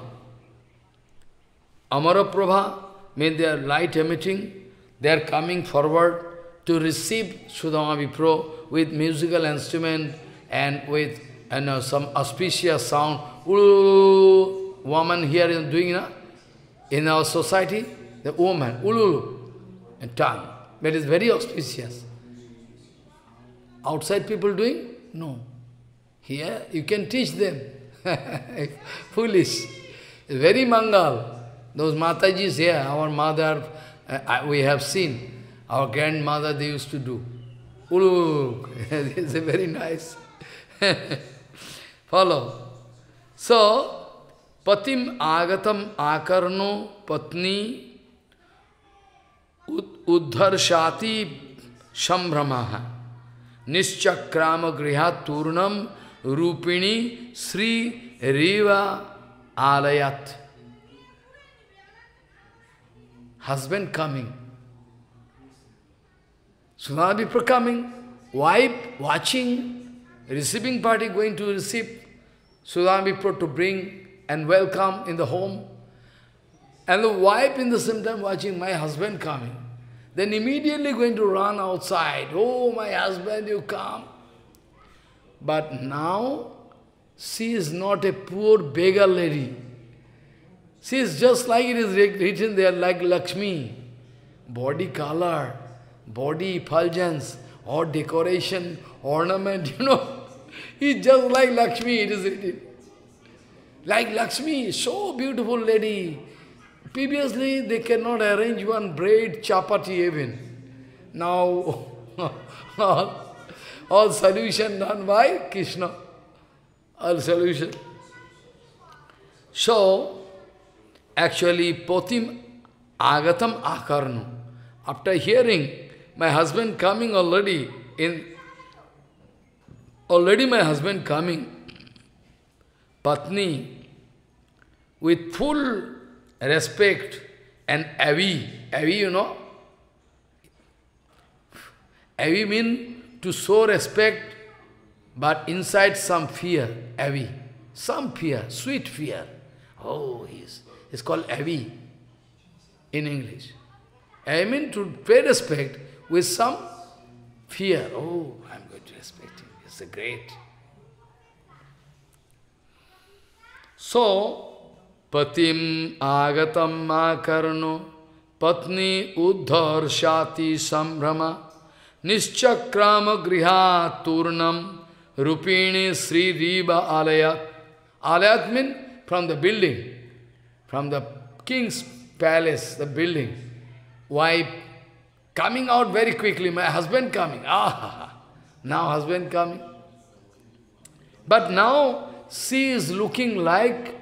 means they are light emitting, they are coming forward to receive Sudama Vipro with musical instrument and with some auspicious sound. Ulu, woman here is doing in our society, the woman, ululu, and tongue. That is very auspicious. Outside people doing? No. Here you can teach them. Foolish. Very mangal. Those Matajis here, our mother, we have seen, our grandmother they used to do. Ulu, it's very nice. Follow. So, Patim agatam akarno patni uddharshati sambhramaha nischakrama grihat turnam rupini sri riva alayat. Husband coming, Sudama Vipra coming, wife watching, receiving party going to receive Sudama Vipra to bring and welcome in the home. And the wife in the same time watching my husband coming. Then immediately going to run outside. Oh, my husband, you come. But now, she is not a poor beggar lady. She is just like it is written there, like Lakshmi. Body color, body effulgence, or decoration, ornament, It's just like Lakshmi, it is written. Like Lakshmi, so beautiful lady. Previously, they cannot arrange one braid chapati even. Now, all solution done by Krishna. All solution. So, actually, Potim Agatam Akarnu. After hearing my husband coming already my husband coming, Patni, with full respect and avi, avi means to show respect, but inside some fear, avi, some fear, sweet fear. Oh, it's called avi in English. I mean to pay respect with some fear. Oh, I'm going to respect him. It's a great. So, Patim agatam makarno patni uddharshati sambrama nischakrama griha turnam rupini sri riva alayat. Alayat means from the building, from the king's palace, the building. Wife coming out very quickly, my husband coming. Now husband coming. But now she is looking like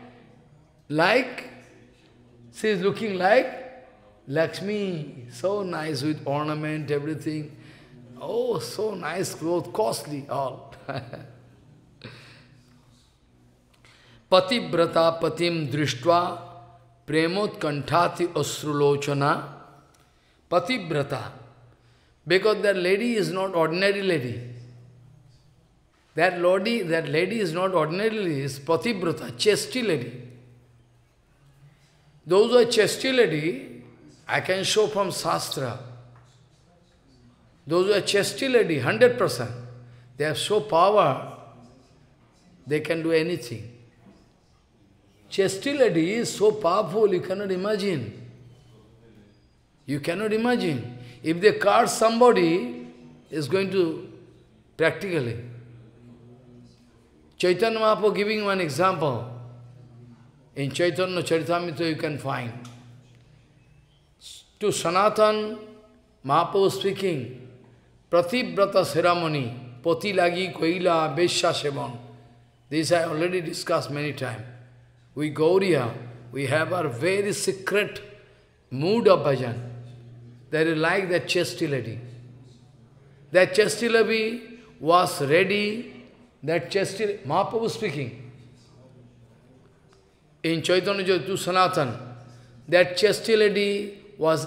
Lakshmi, so nice with ornament, everything. Oh, so nice clothes, costly, all. Pativrata patim drishtva premot kanthati asrulochana. Pativrata. Because that lady is not ordinary lady. That lady is not ordinary lady, is pativrata, chastity lady. Those who are chastity lady, I can show from Shastra. Those who are chastity lady, 100%, they have so power, they can do anything. Chastity lady is so powerful, you cannot imagine. You cannot imagine. If they curse somebody, is going to, practically. Chaitanya Mahaprabhu giving one example. In Chaitanya Charitamrita you can find. To Sanatan, Mahaprabhu speaking, Prativrata ceremony, Poti lagi koila besha sevan. This I already discussed many times. We Gauriya, we have our very secret mood of bhajan. That is like that chastity lady. That chastity lady was ready, that chastity, Mahaprabhu speaking, in Chaitanya Jyotu Sanatan, that chastity lady was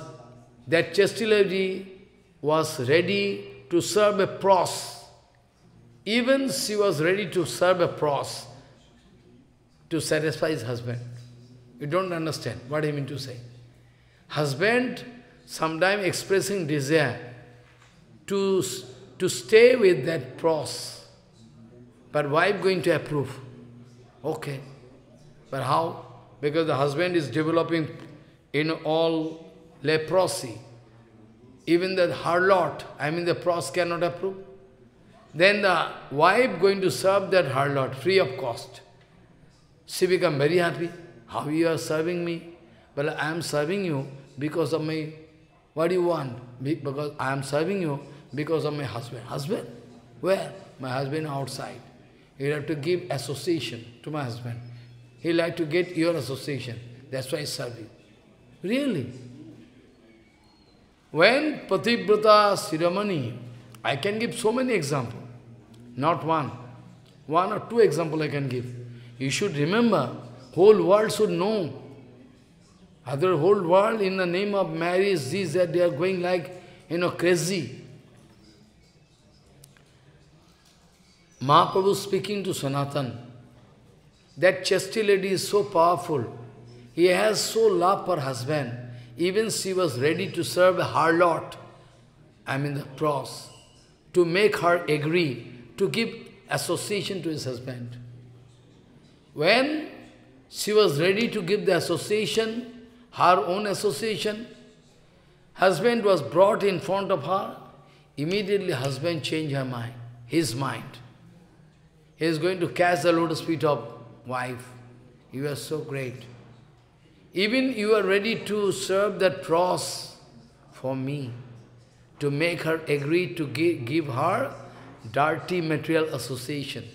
ready to serve a pros. Even she was ready to serve a pros to satisfy his husband. You don't understand what I mean to say. Husband sometimes expressing desire to stay with that pros, but wife going to approve. Okay. But how? Because the husband is developing in all leprosy. Even the harlot, the pros cannot approve. Then the wife going to serve that harlot free of cost. She become very happy. How you are serving me? Well, I am serving you because of my, what do you want? Because I am serving you because of my husband. Husband? Where? My husband outside. You have to give association to my husband. He like to get your association. That's why I serve you. Really? When Pativrata ceremony, I can give so many examples. Not one. One or two examples I can give. You should remember, whole world should know. Other whole world in the name of marriage, this, that, they are going like, crazy. Mahaprabhu speaking to Sanatan. That Chasti lady is so powerful. He has so love for husband. Even she was ready to serve a harlot, the cross, to make her agree to give association to his husband. When she was ready to give the association, her own association, husband was brought in front of her. Immediately husband changed her mind, his mind. He is going to catch the lotus feet of wife. You are so great. Even you are ready to serve that cross for me, to make her agree to give her dirty material association.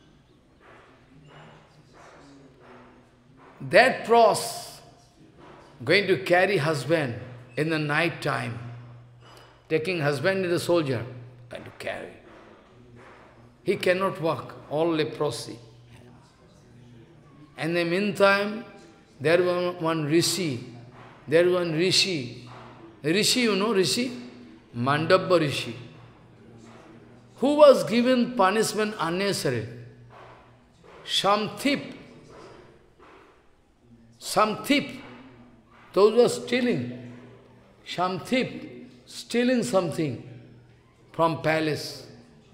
That cross going to carry husband in the night time, taking husband as a soldier, going to carry. He cannot walk, all leprosy. And in the meantime, there was one Rishi. Rishi, you know Rishi? Mandabba Rishi, who was given punishment unnecessary. Some thief, those who were stealing, some thief, stealing something from palace.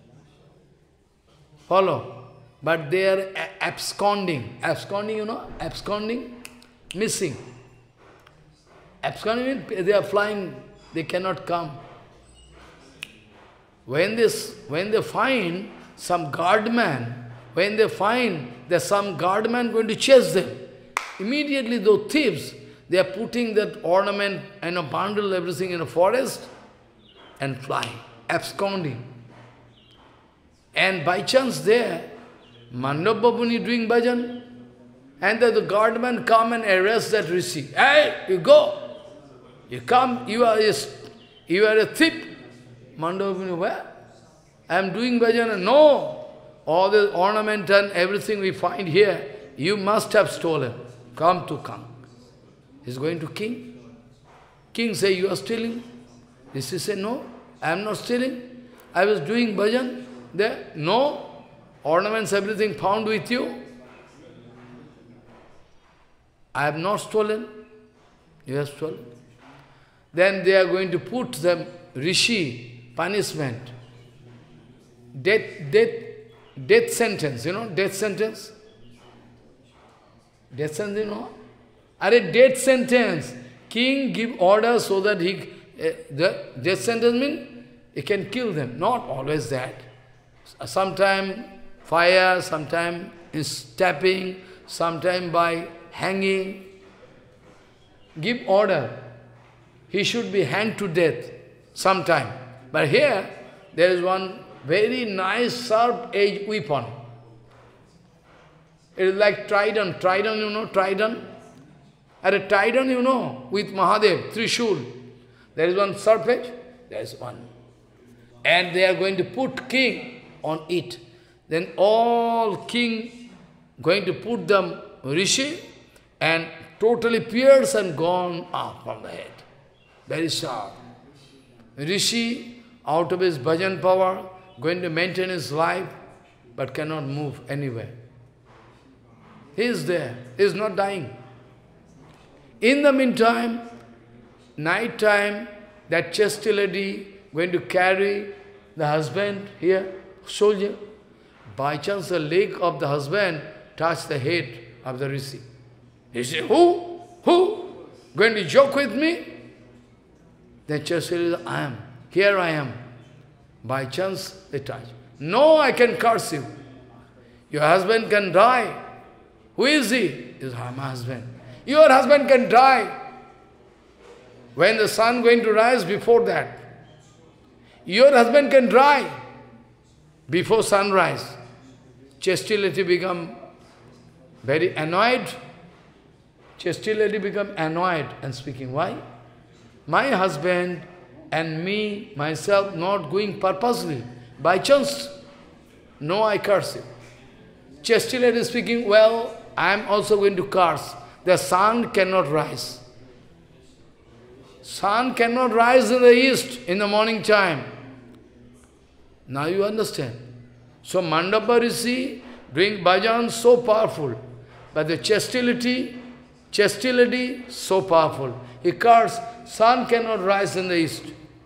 Follow? But they are absconding. Absconding, you know? Absconding? Missing. Absconding means they are flying, they cannot come. When they find some guardman, when they find there's some guardman going to chase them, immediately those thieves, they are putting that ornament and a bundle, everything in a forest and fly, absconding. And by chance there, Mandabba Muni doing bhajan, and the guardman come and arrest that Rishi. Hey, you go. You come, you are a thief. Mandabba Muni, where? I am doing bhajan. No, all the ornament and everything we find here, you must have stolen. Come to Kang. He's going to king. King say, you are stealing. Rishi say, no, I am not stealing. I was doing bhajan there. No, ornaments, everything found with you. I have not stolen. You have stolen. Then they are going to put them, Rishi, punishment. Death sentence, you know, death sentence? Death sentence, you know? Death sentence. King give order so that the death sentence means he can kill them. Not always that. Sometime fire, sometime in stabbing, sometime by hanging. Give order. He should be hanged to death sometime. But here, there is one very nice sharp-edged weapon. It is like trident. Trident, you know, trident? A trident, you know, with Mahadev, Trishul. There is one sharp edge, there is one. And they are going to put king on it. Then all king going to put them Rishi and totally pierce and gone up from the head. Very sharp. Rishi, out of his bhajan power, going to maintain his life, but cannot move anywhere. He is there, he is not dying. In the meantime, night time, that Chasti lady going to carry the husband here, soldier. By chance, the leg of the husband touched the head of the Rishi. He said, who? Who? Going to joke with me? Then Chasti lady said, I am. Here I am. By chance, they touch. No, I can curse you. Your husband can die. Who is he? He is my husband. Your husband can die. When the sun going to rise, before that. Your husband can die before sunrise. Chasti lady become very annoyed. Chasti lady become annoyed and speaking, why? My husband and me, myself, not going purposely. By chance, no, I curse him. Chasti lady speaking, well, I am also going to curse. The sun cannot rise. Sun cannot rise in the east in the morning time. Now you understand. So Mandabba Rishi doing bhajan so powerful. But the chastity, so powerful. He cursed, sun cannot rise in the east.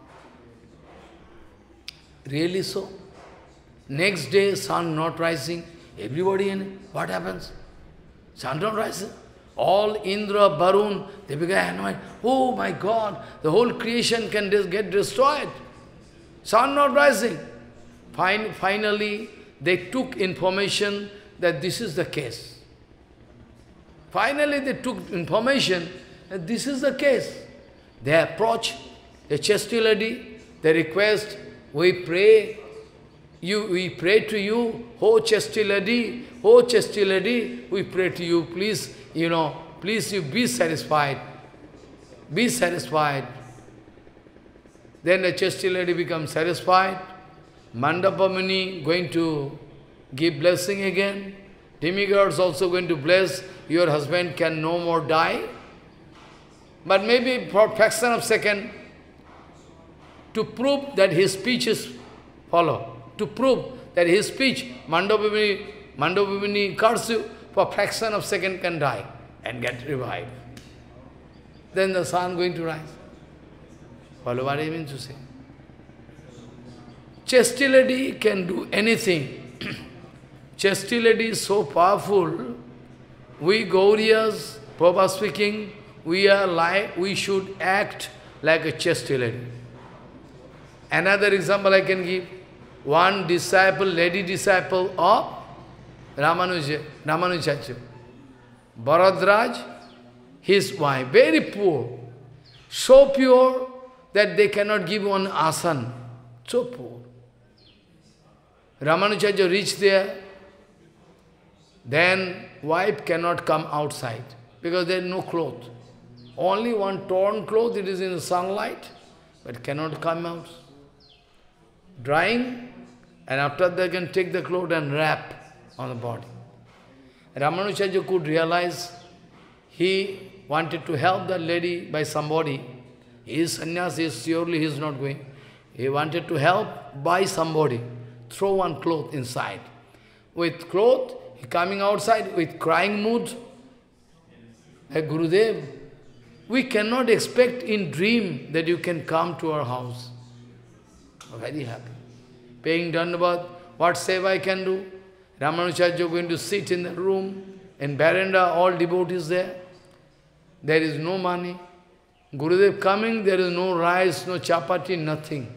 Really so? Next day, sun not rising. Everybody in it. What happens? Sun not rising. All Indra, Varun, they began annoyed. Oh my God, the whole creation can get destroyed. Sun not rising. Finally, they took information that this is the case. Finally, they took information that this is the case. They approach the chastity lady, they request, we pray to you, oh chastity lady, we pray to you, please, please you be satisfied. Be satisfied. Then the chastity lady becomes satisfied. Mandapa Muni going to give blessing again. Demigods also going to bless, your husband can no more die. But maybe for a fraction of a second, to prove that his speech is follow. To prove that his speech, Mandapa Muni curse you, for a fraction of a second can die and get revived. Then the sun going to rise. Follow what I mean to say. Chastity lady can do anything. Chastity lady is so powerful. We Gauriyas, Prabhupada speaking, we should act like a chastity lady. Another example I can give. One disciple, lady disciple of Ramanujacharya. Bharadraj, his wife, very poor, so pure that they cannot give one asan. So poor. Ramanujacharya reached there, then wife cannot come outside because there is no cloth. Only one torn cloth, it is in the sunlight, but cannot come out. Drying, and after that they can take the cloth and wrap on the body. Ramanujacharya could realize he wanted to help that lady by somebody. He is sannyasi, surely he is not going. He wanted to help by somebody. Throw one cloth inside. With cloth, he coming outside with crying mood. Hey Gurudev, we cannot expect in dream that you can come to our house. Very happy. Paying Dandavat, what seva I can do? Ramanujacharya going to sit in the room, in veranda, all devotees there. There is no money. Gurudev coming, there is no rice, no chapati, nothing.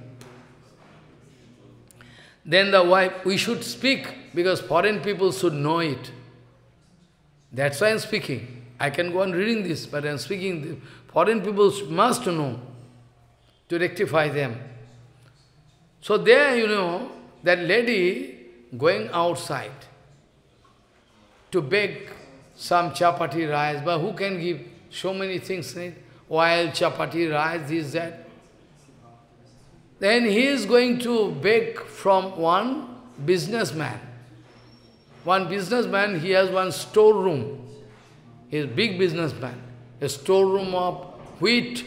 Then the wife, we should speak, because foreign people should know it. That's why I am speaking. I can go on reading this, but I am speaking. Foreign people must know to rectify them. So there, that lady going outside to beg some chapati rice, but who can give so many things? Oil, chapati, rice, this, that. Then he is going to beg from one businessman. One businessman, he has one storeroom. He is a big businessman. A storeroom of wheat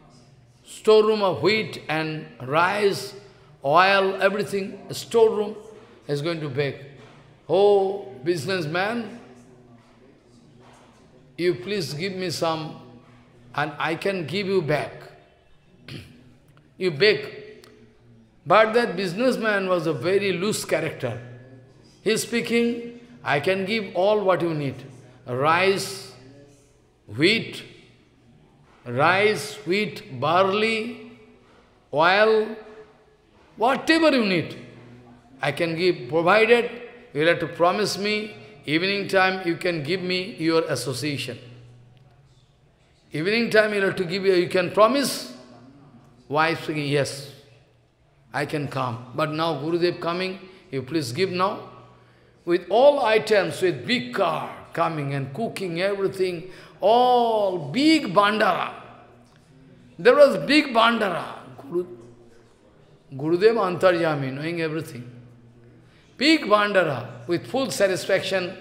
and rice, oil, everything. A storeroom is going to beg. Oh, businessman, you please give me some and I can give you back. You beg. But that businessman was a very loose character. He is speaking, I can give all what you need. Rice, wheat, barley, oil, whatever you need. I can give, provided you will have to promise me, evening time you can give me your association. Evening time you have to give you can promise? Wife saying, yes, I can come. But now Gurudev coming, you please give now. With all items, with big car coming and cooking, everything, all big bandara. There was big bandara. Gurudev Antaryami, knowing everything. Big bandara, with full satisfaction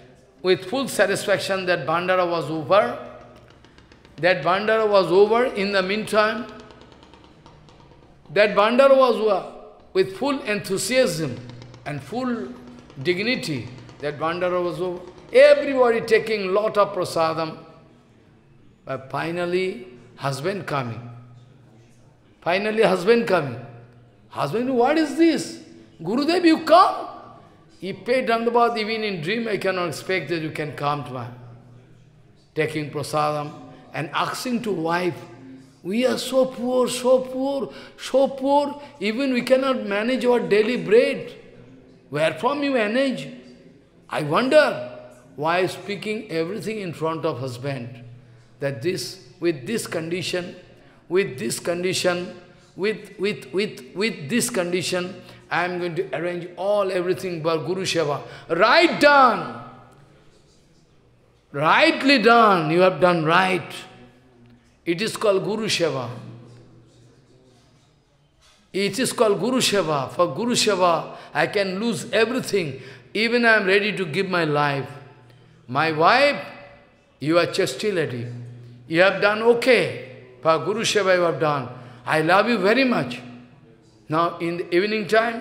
that bandara was over. That bandara was over. In the meantime, that bandara was over with full enthusiasm and full dignity. That bandara was over. everybody taking lot of prasadam. But finally, husband coming. Finally, husband coming. Husband, what is this? Gurudev, you come? He paid Dandavat even in dream. I cannot expect that you can come to my taking prasadam and asking to wife, we are so poor, so poor, so poor, even we cannot manage our daily bread. Where from you manage? I wonder why speaking everything in front of husband, that this, with this condition, with this condition, with this condition, I am going to arrange everything for Guru Seva. Right done. Rightly done. You have done right. It is called Guru Seva. It is called Guru Seva. For Guru Seva, I can lose everything. Even I am ready to give my life. My wife, you are chastity. You have done okay. For Guru Seva you have done. I love you very much. Now in the evening time,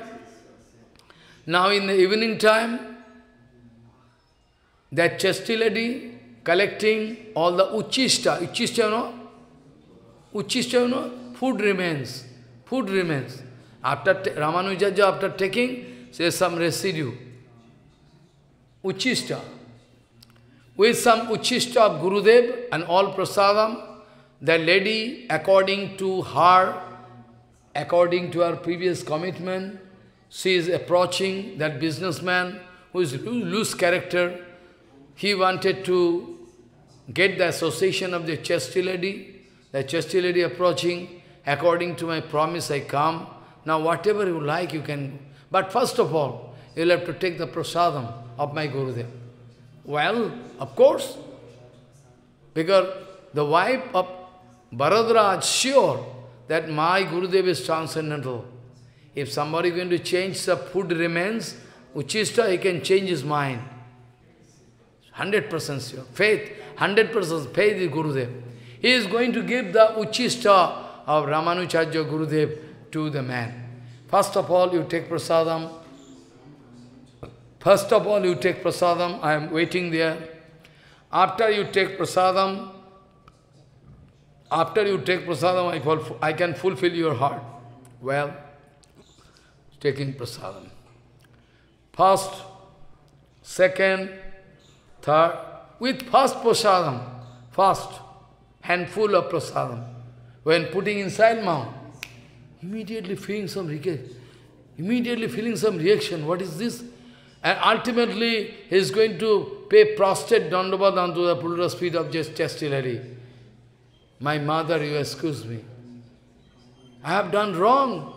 that chastity lady collecting all the uchista. Uchista, you know? Uchista, you know? Food remains. Food remains. After Ramanujaja, after taking, says some residue. Uchista. With some uchista of Gurudev and all prasadam, the lady, according to her previous commitment, she is approaching that businessman who is loose character. He wanted to get the association of the chastity lady. The chastity lady approaching, according to my promise I come. Now whatever you like you can, but first of all, you'll have to take the prasadam of my Gurudev. Well, of course, because the wife of Bharadraj is sure that my Gurudev is transcendental. If somebody is going to change the food remains, uchista, he can change his mind. 100% sure. Faith, 100% faith is Gurudev. He is going to give the uchista of Ramanujarya Gurudev to the man. First of all, you take prasadam. First of all, you take prasadam. I am waiting there. After you take prasadam, I can fulfill your heart. Well, taking prasadam. First, second, third, with first prasadam, first handful of prasadam, when putting inside mouth, immediately feeling some reaction. What is this? And ultimately, he is going to pay prostrate dandavat unto the lotus feet of just chastity lady. My mother, you excuse me. I have done wrong.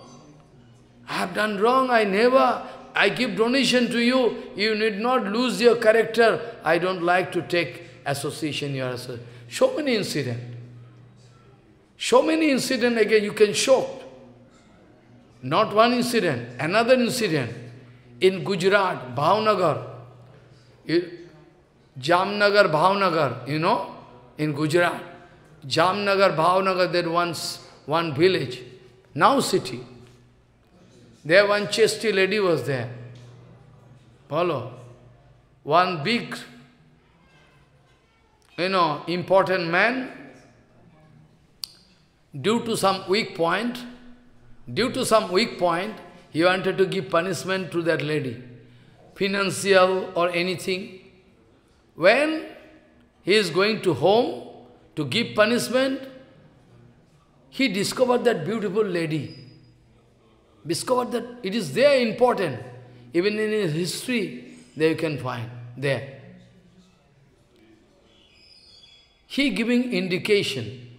I give donation to you. You need not lose your character. I don't like to take association, your association. So many incidents. Again, you can shock. Not one incident, another incident. In Gujarat, Bhavnagar, Jamnagar, Bhavnagar, you know, in Gujarat, Jamnagar, Bhavnagar, there once one village, now city. There one chastity lady was there. Follow. One big, important man, due to some weak point, he wanted to give punishment to that lady, financial or anything. When he is going to home to give punishment, he discovered that beautiful lady. Discovered that it is there important. Even in his history, there you can find, there. He giving indication.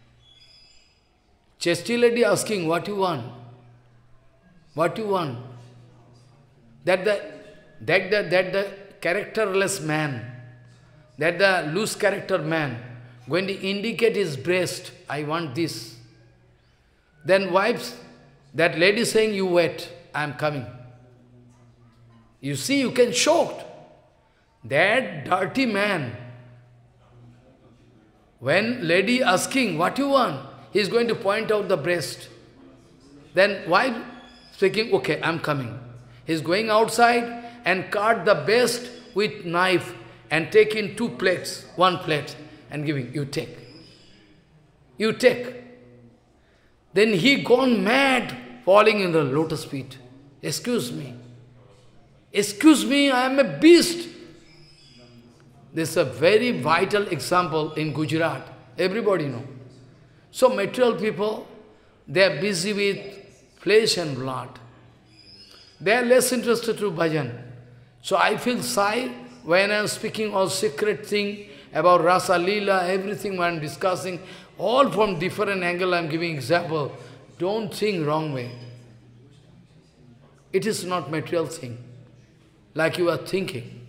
Chastity lady asking, what you want? What you want? That the characterless man, that the loose character man, going to indicate his breast, I want this. Then wives, that lady saying, you wait, I am coming. You see, you can shocked. That dirty man, when lady asking, what you want? He is going to point out the breast. Then wife speaking, okay, I am coming. He is going outside and cut the breast with knife and take in 2 plates, 1 plate, and giving, you take. You take. Then he gone mad, falling in the lotus feet. Excuse me. Excuse me, I am a beast. This is a very vital example in Gujarat. Everybody know. So material people, they are busy with flesh and blood. They are less interested to bhajan. So I feel shy when I am speaking all secret thing about Rasa Leela, everything I am discussing, all from different angle I am giving example. Don't think wrong way. It is not material thing, like you are thinking.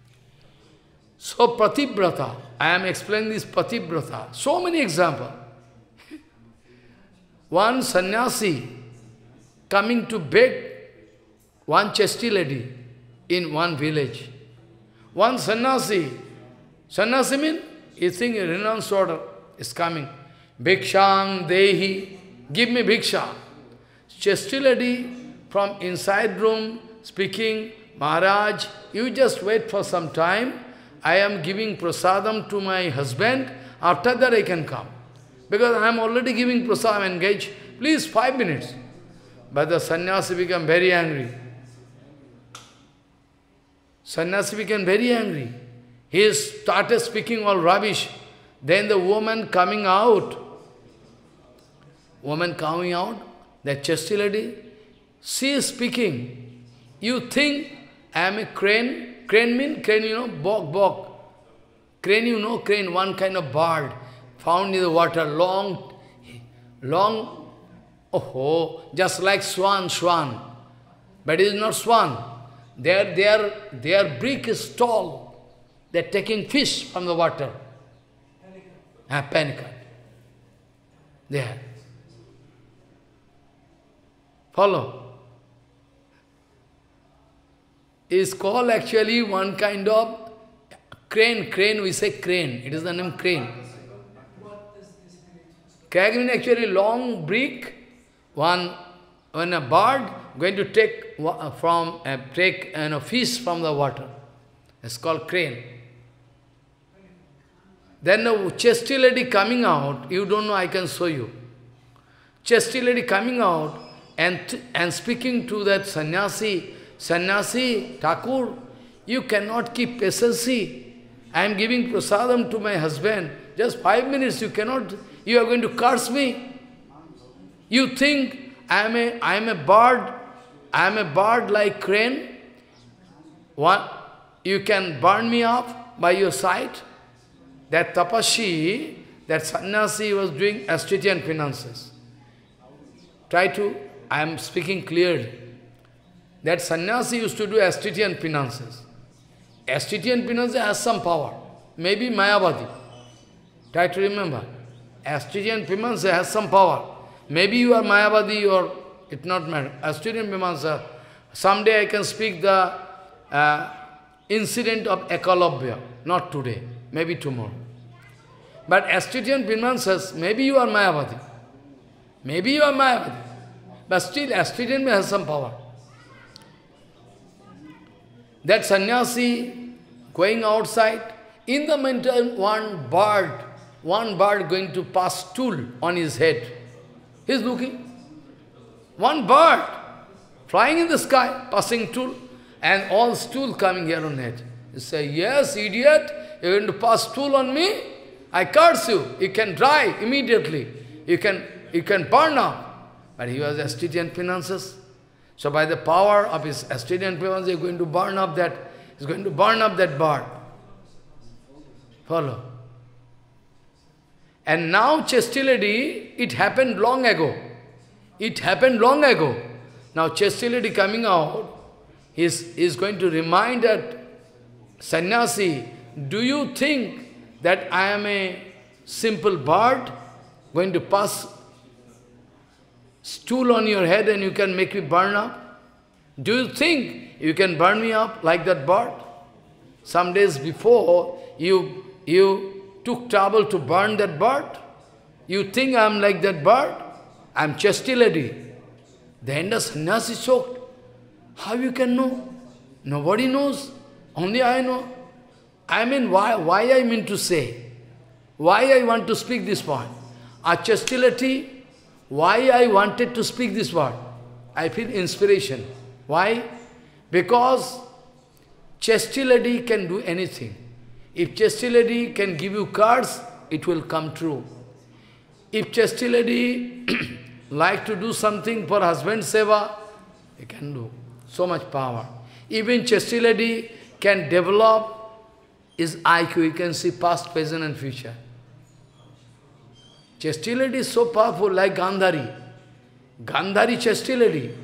So Pativrata, I am explaining this Pativrata. So many examples. One sannyasi coming to beg one chesty lady in one village. One sannyasi means, you think a renounced order is coming. Bhikshang dehi, give me bhiksha. Chesty lady from inside room speaking, Maharaj, you just wait for some time. I am giving prasadam to my husband. After that I can come. Because I am already giving prasadam, engaged. Please, 5 minutes. But the sannyasi became very angry. Sannyasi became very angry. He started speaking all rubbish. Then the woman coming out, that chesty lady, she is speaking. You think I am a crane? Crane means, crane, you know, bog. Crane, you know, crane, one kind of bird found in the water, long, just like swan. But it is not swan. Their beak is tall. They are taking fish from the water. Panic. There. Follow. Is called actually one kind of crane. Crane, we say crane. It is the name crane. Crane means actually long beak. When a bird going to take fish from the water. It's called crane. Then the chesty lady coming out, you don't know, I can show you. Chesty lady coming out and speaking to that sannyasi, Sannyasi, Thakur, you cannot keep patience. I am giving prasadam to my husband. Just 5 minutes, you cannot, you are going to curse me. You think I am a bird like crane? You can burn me up by your sight? That tapasya, that sannyasi was doing Ascetian penances. I am speaking clearly. That sannyasi used to do Ascetian penances. Ascetian penances has some power. Maybe Mayavadi. Try to remember. Ascetian penances has some power. Maybe you are Mayavadi or it not matter. Ascetian penances. Someday I can speak the incident of Ekalavya. Not today. Maybe tomorrow. But Ascetian penances, maybe you are Mayavadi. Maybe you are Mayavadi. But still Ascetian has some power. That sannyasi going outside, in the meantime one bird going to pass stool on his head. He is looking. One bird flying in the sky, passing stool, and all stool coming here on head. You say, yes, idiot, you are going to pass stool on me? I curse you. You can die immediately. You can burn up. But he was Ascetian penances. So by the power of his Ascetian penances, he is going to burn up that bird. Follow. And now chesty lady, it happened long ago. It happened long ago. Now chesty lady coming out, is going to remind that sannyasi, do you think that I am a simple bird going to pass stool on your head and you can make me burn up? Do you think you can burn me up like that bird? Some days before, you took trouble to burn that bird? You think I am like that bird? I am chesty lady. Then the sannyasi choked. How you can know? Nobody knows. Only I know. I mean, why I mean to say, why I want to speak this point. A chastity, why I wanted to speak this word. I feel inspiration. Why? Because chastity can do anything. If chastity can give you cards, it will come true. If chastity like to do something for husband seva, it can do. So much power. Even chastity can develop his IQ. You can see past, present and future. Chastity is so powerful like Gandhari. Gandhari chastity.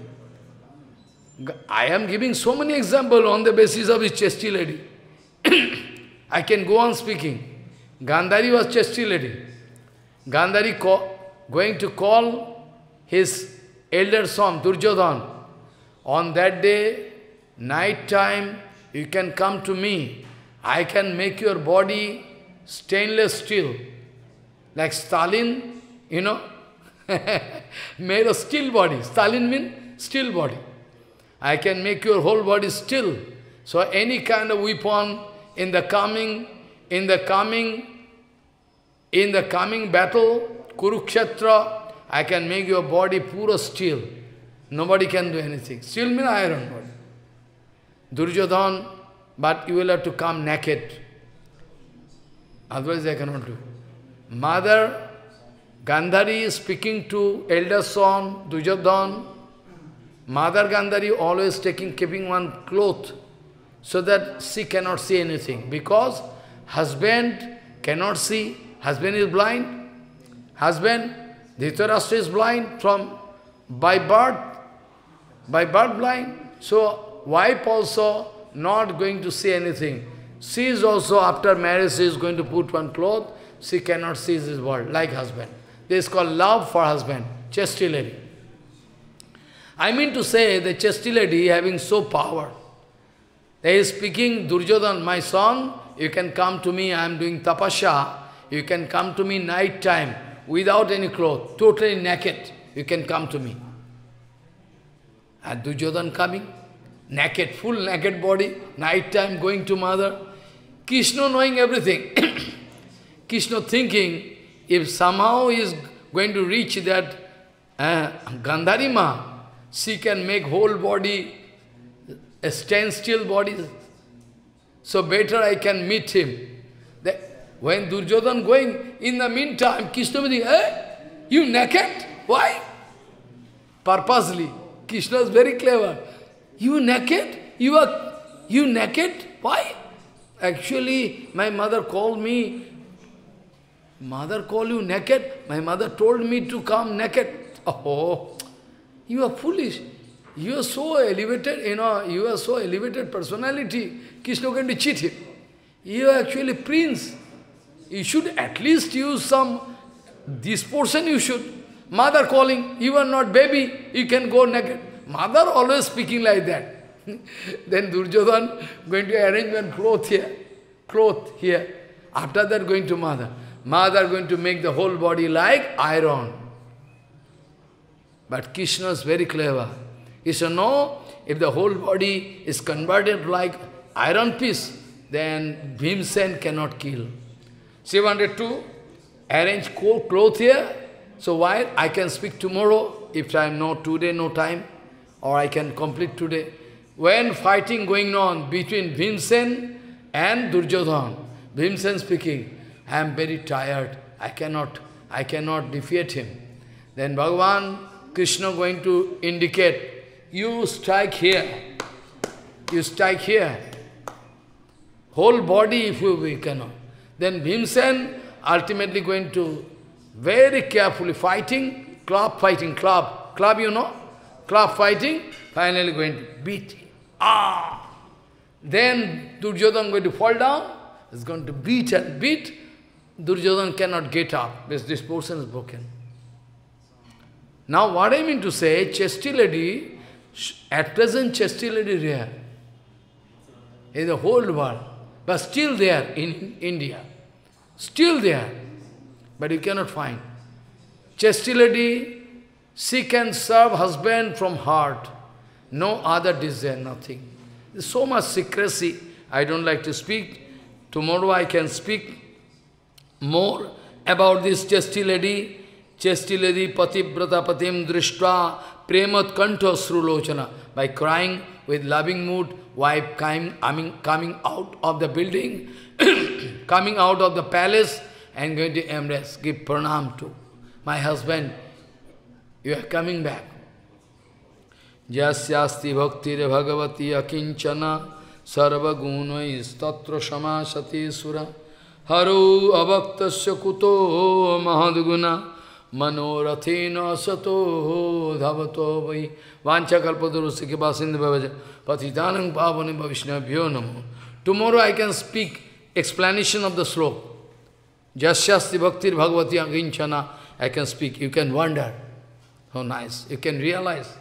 I am giving so many examples on the basis of his chastity. I can go on speaking. Gandhari was chastity. Gandhari going to call his elder son, Duryodhana. On that day, night time, you can come to me. I can make your body stainless steel. Like Stalin, you know, made a steel body. Stalin means steel body. I can make your whole body still. So any kind of weapon in the coming battle, Kurukshetra, I can make your body pure steel. Nobody can do anything. Steel means iron body. Duryodhana, but you will have to come naked. Otherwise I cannot do. Mother Gandhari is speaking to elder son Duryodhana. Mother Gandhari always keeping one cloth so that she cannot see anything. Because husband cannot see, husband is blind. Husband, Dhritarashtra is blind by birth blind. So wife also not going to see anything. She is also, after marriage, she is going to put one cloth. She cannot see this world, like husband. This is called love for husband, chastity. I mean to say the chastity having so power. They is speaking, Duryodhana, my son, you can come to me, I am doing tapasya. You can come to me night time, without any clothes, totally naked. You can come to me. And Duryodhana coming, naked, full naked body, night time going to mother. Krishna knowing everything. Krishna thinking, if somehow he is going to reach that Gandhari Ma, she can make whole body a standstill body. So better I can meet him. When Duryodhana going, in the meantime, Krishna will think, you naked? Why? Purposely. Krishna is very clever. You naked? You naked? Why? Actually, my mother called me. Mother called you naked? My mother told me to come naked. Oh, you are foolish. You are so elevated, you are so elevated personality. Krishna going to cheat him. You are actually prince. You should at least use some, this portion you should. Mother calling, you are not baby, you can go naked. Mother always speaking like that. Then Duryodhana going to arrange one cloth here. After that going to mother. Mother going to make the whole body like iron. But Krishna is very clever. He said, no, if the whole body is converted like iron piece, then Bhimsen cannot kill. She wanted to arrange cloth here, so why I can speak tomorrow, if I am not today, no time, or I can complete today. When fighting going on between Bhimsen and Duryodhana, Bhimsen speaking, I am very tired, I cannot defeat him. Then Bhagavan, Krishna going to indicate, you strike here, you strike here. Whole body if you cannot. Then Bhimsen ultimately going to very carefully fighting, club fighting, club you know, club fighting, finally going to beat him. Then Duryodhana going to fall down, is going to beat and beat. Duryodhana cannot get up, because this portion is broken. Now what I mean to say, chastity, at present chastity rare in the whole world, but still there in India. Still there, but you cannot find. Chastity, she can serve husband from heart. No other desire, nothing. There's so much secrecy, I don't like to speak. Tomorrow I can speak more about this chesty lady pativrata patim drishta premat kantha srulochana. By crying with loving mood, wife coming out of the building, coming out of the palace and going to embrace, give pranam to my husband. You are coming back. Jasyasti bhaktir bhagavati akinchana sarva gunais tatra samasati sura haro avaktasya kuto mahadguna manorathena sato dhavato vai vancha kalpadurusya kipasinda bhavaja patitanam pavane bhavishnabhyo namo. Tomorrow I can speak explanation of the sloka. Jasyasti bhaktir bhagavati akinchana. I can speak. You can wonder. How nice. You can realize.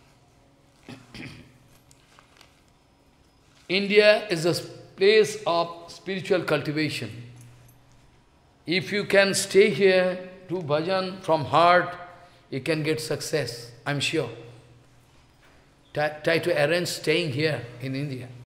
India is a place of spiritual cultivation. If you can stay here, do bhajan from heart, you can get success, I'm sure. Try to arrange staying here in India.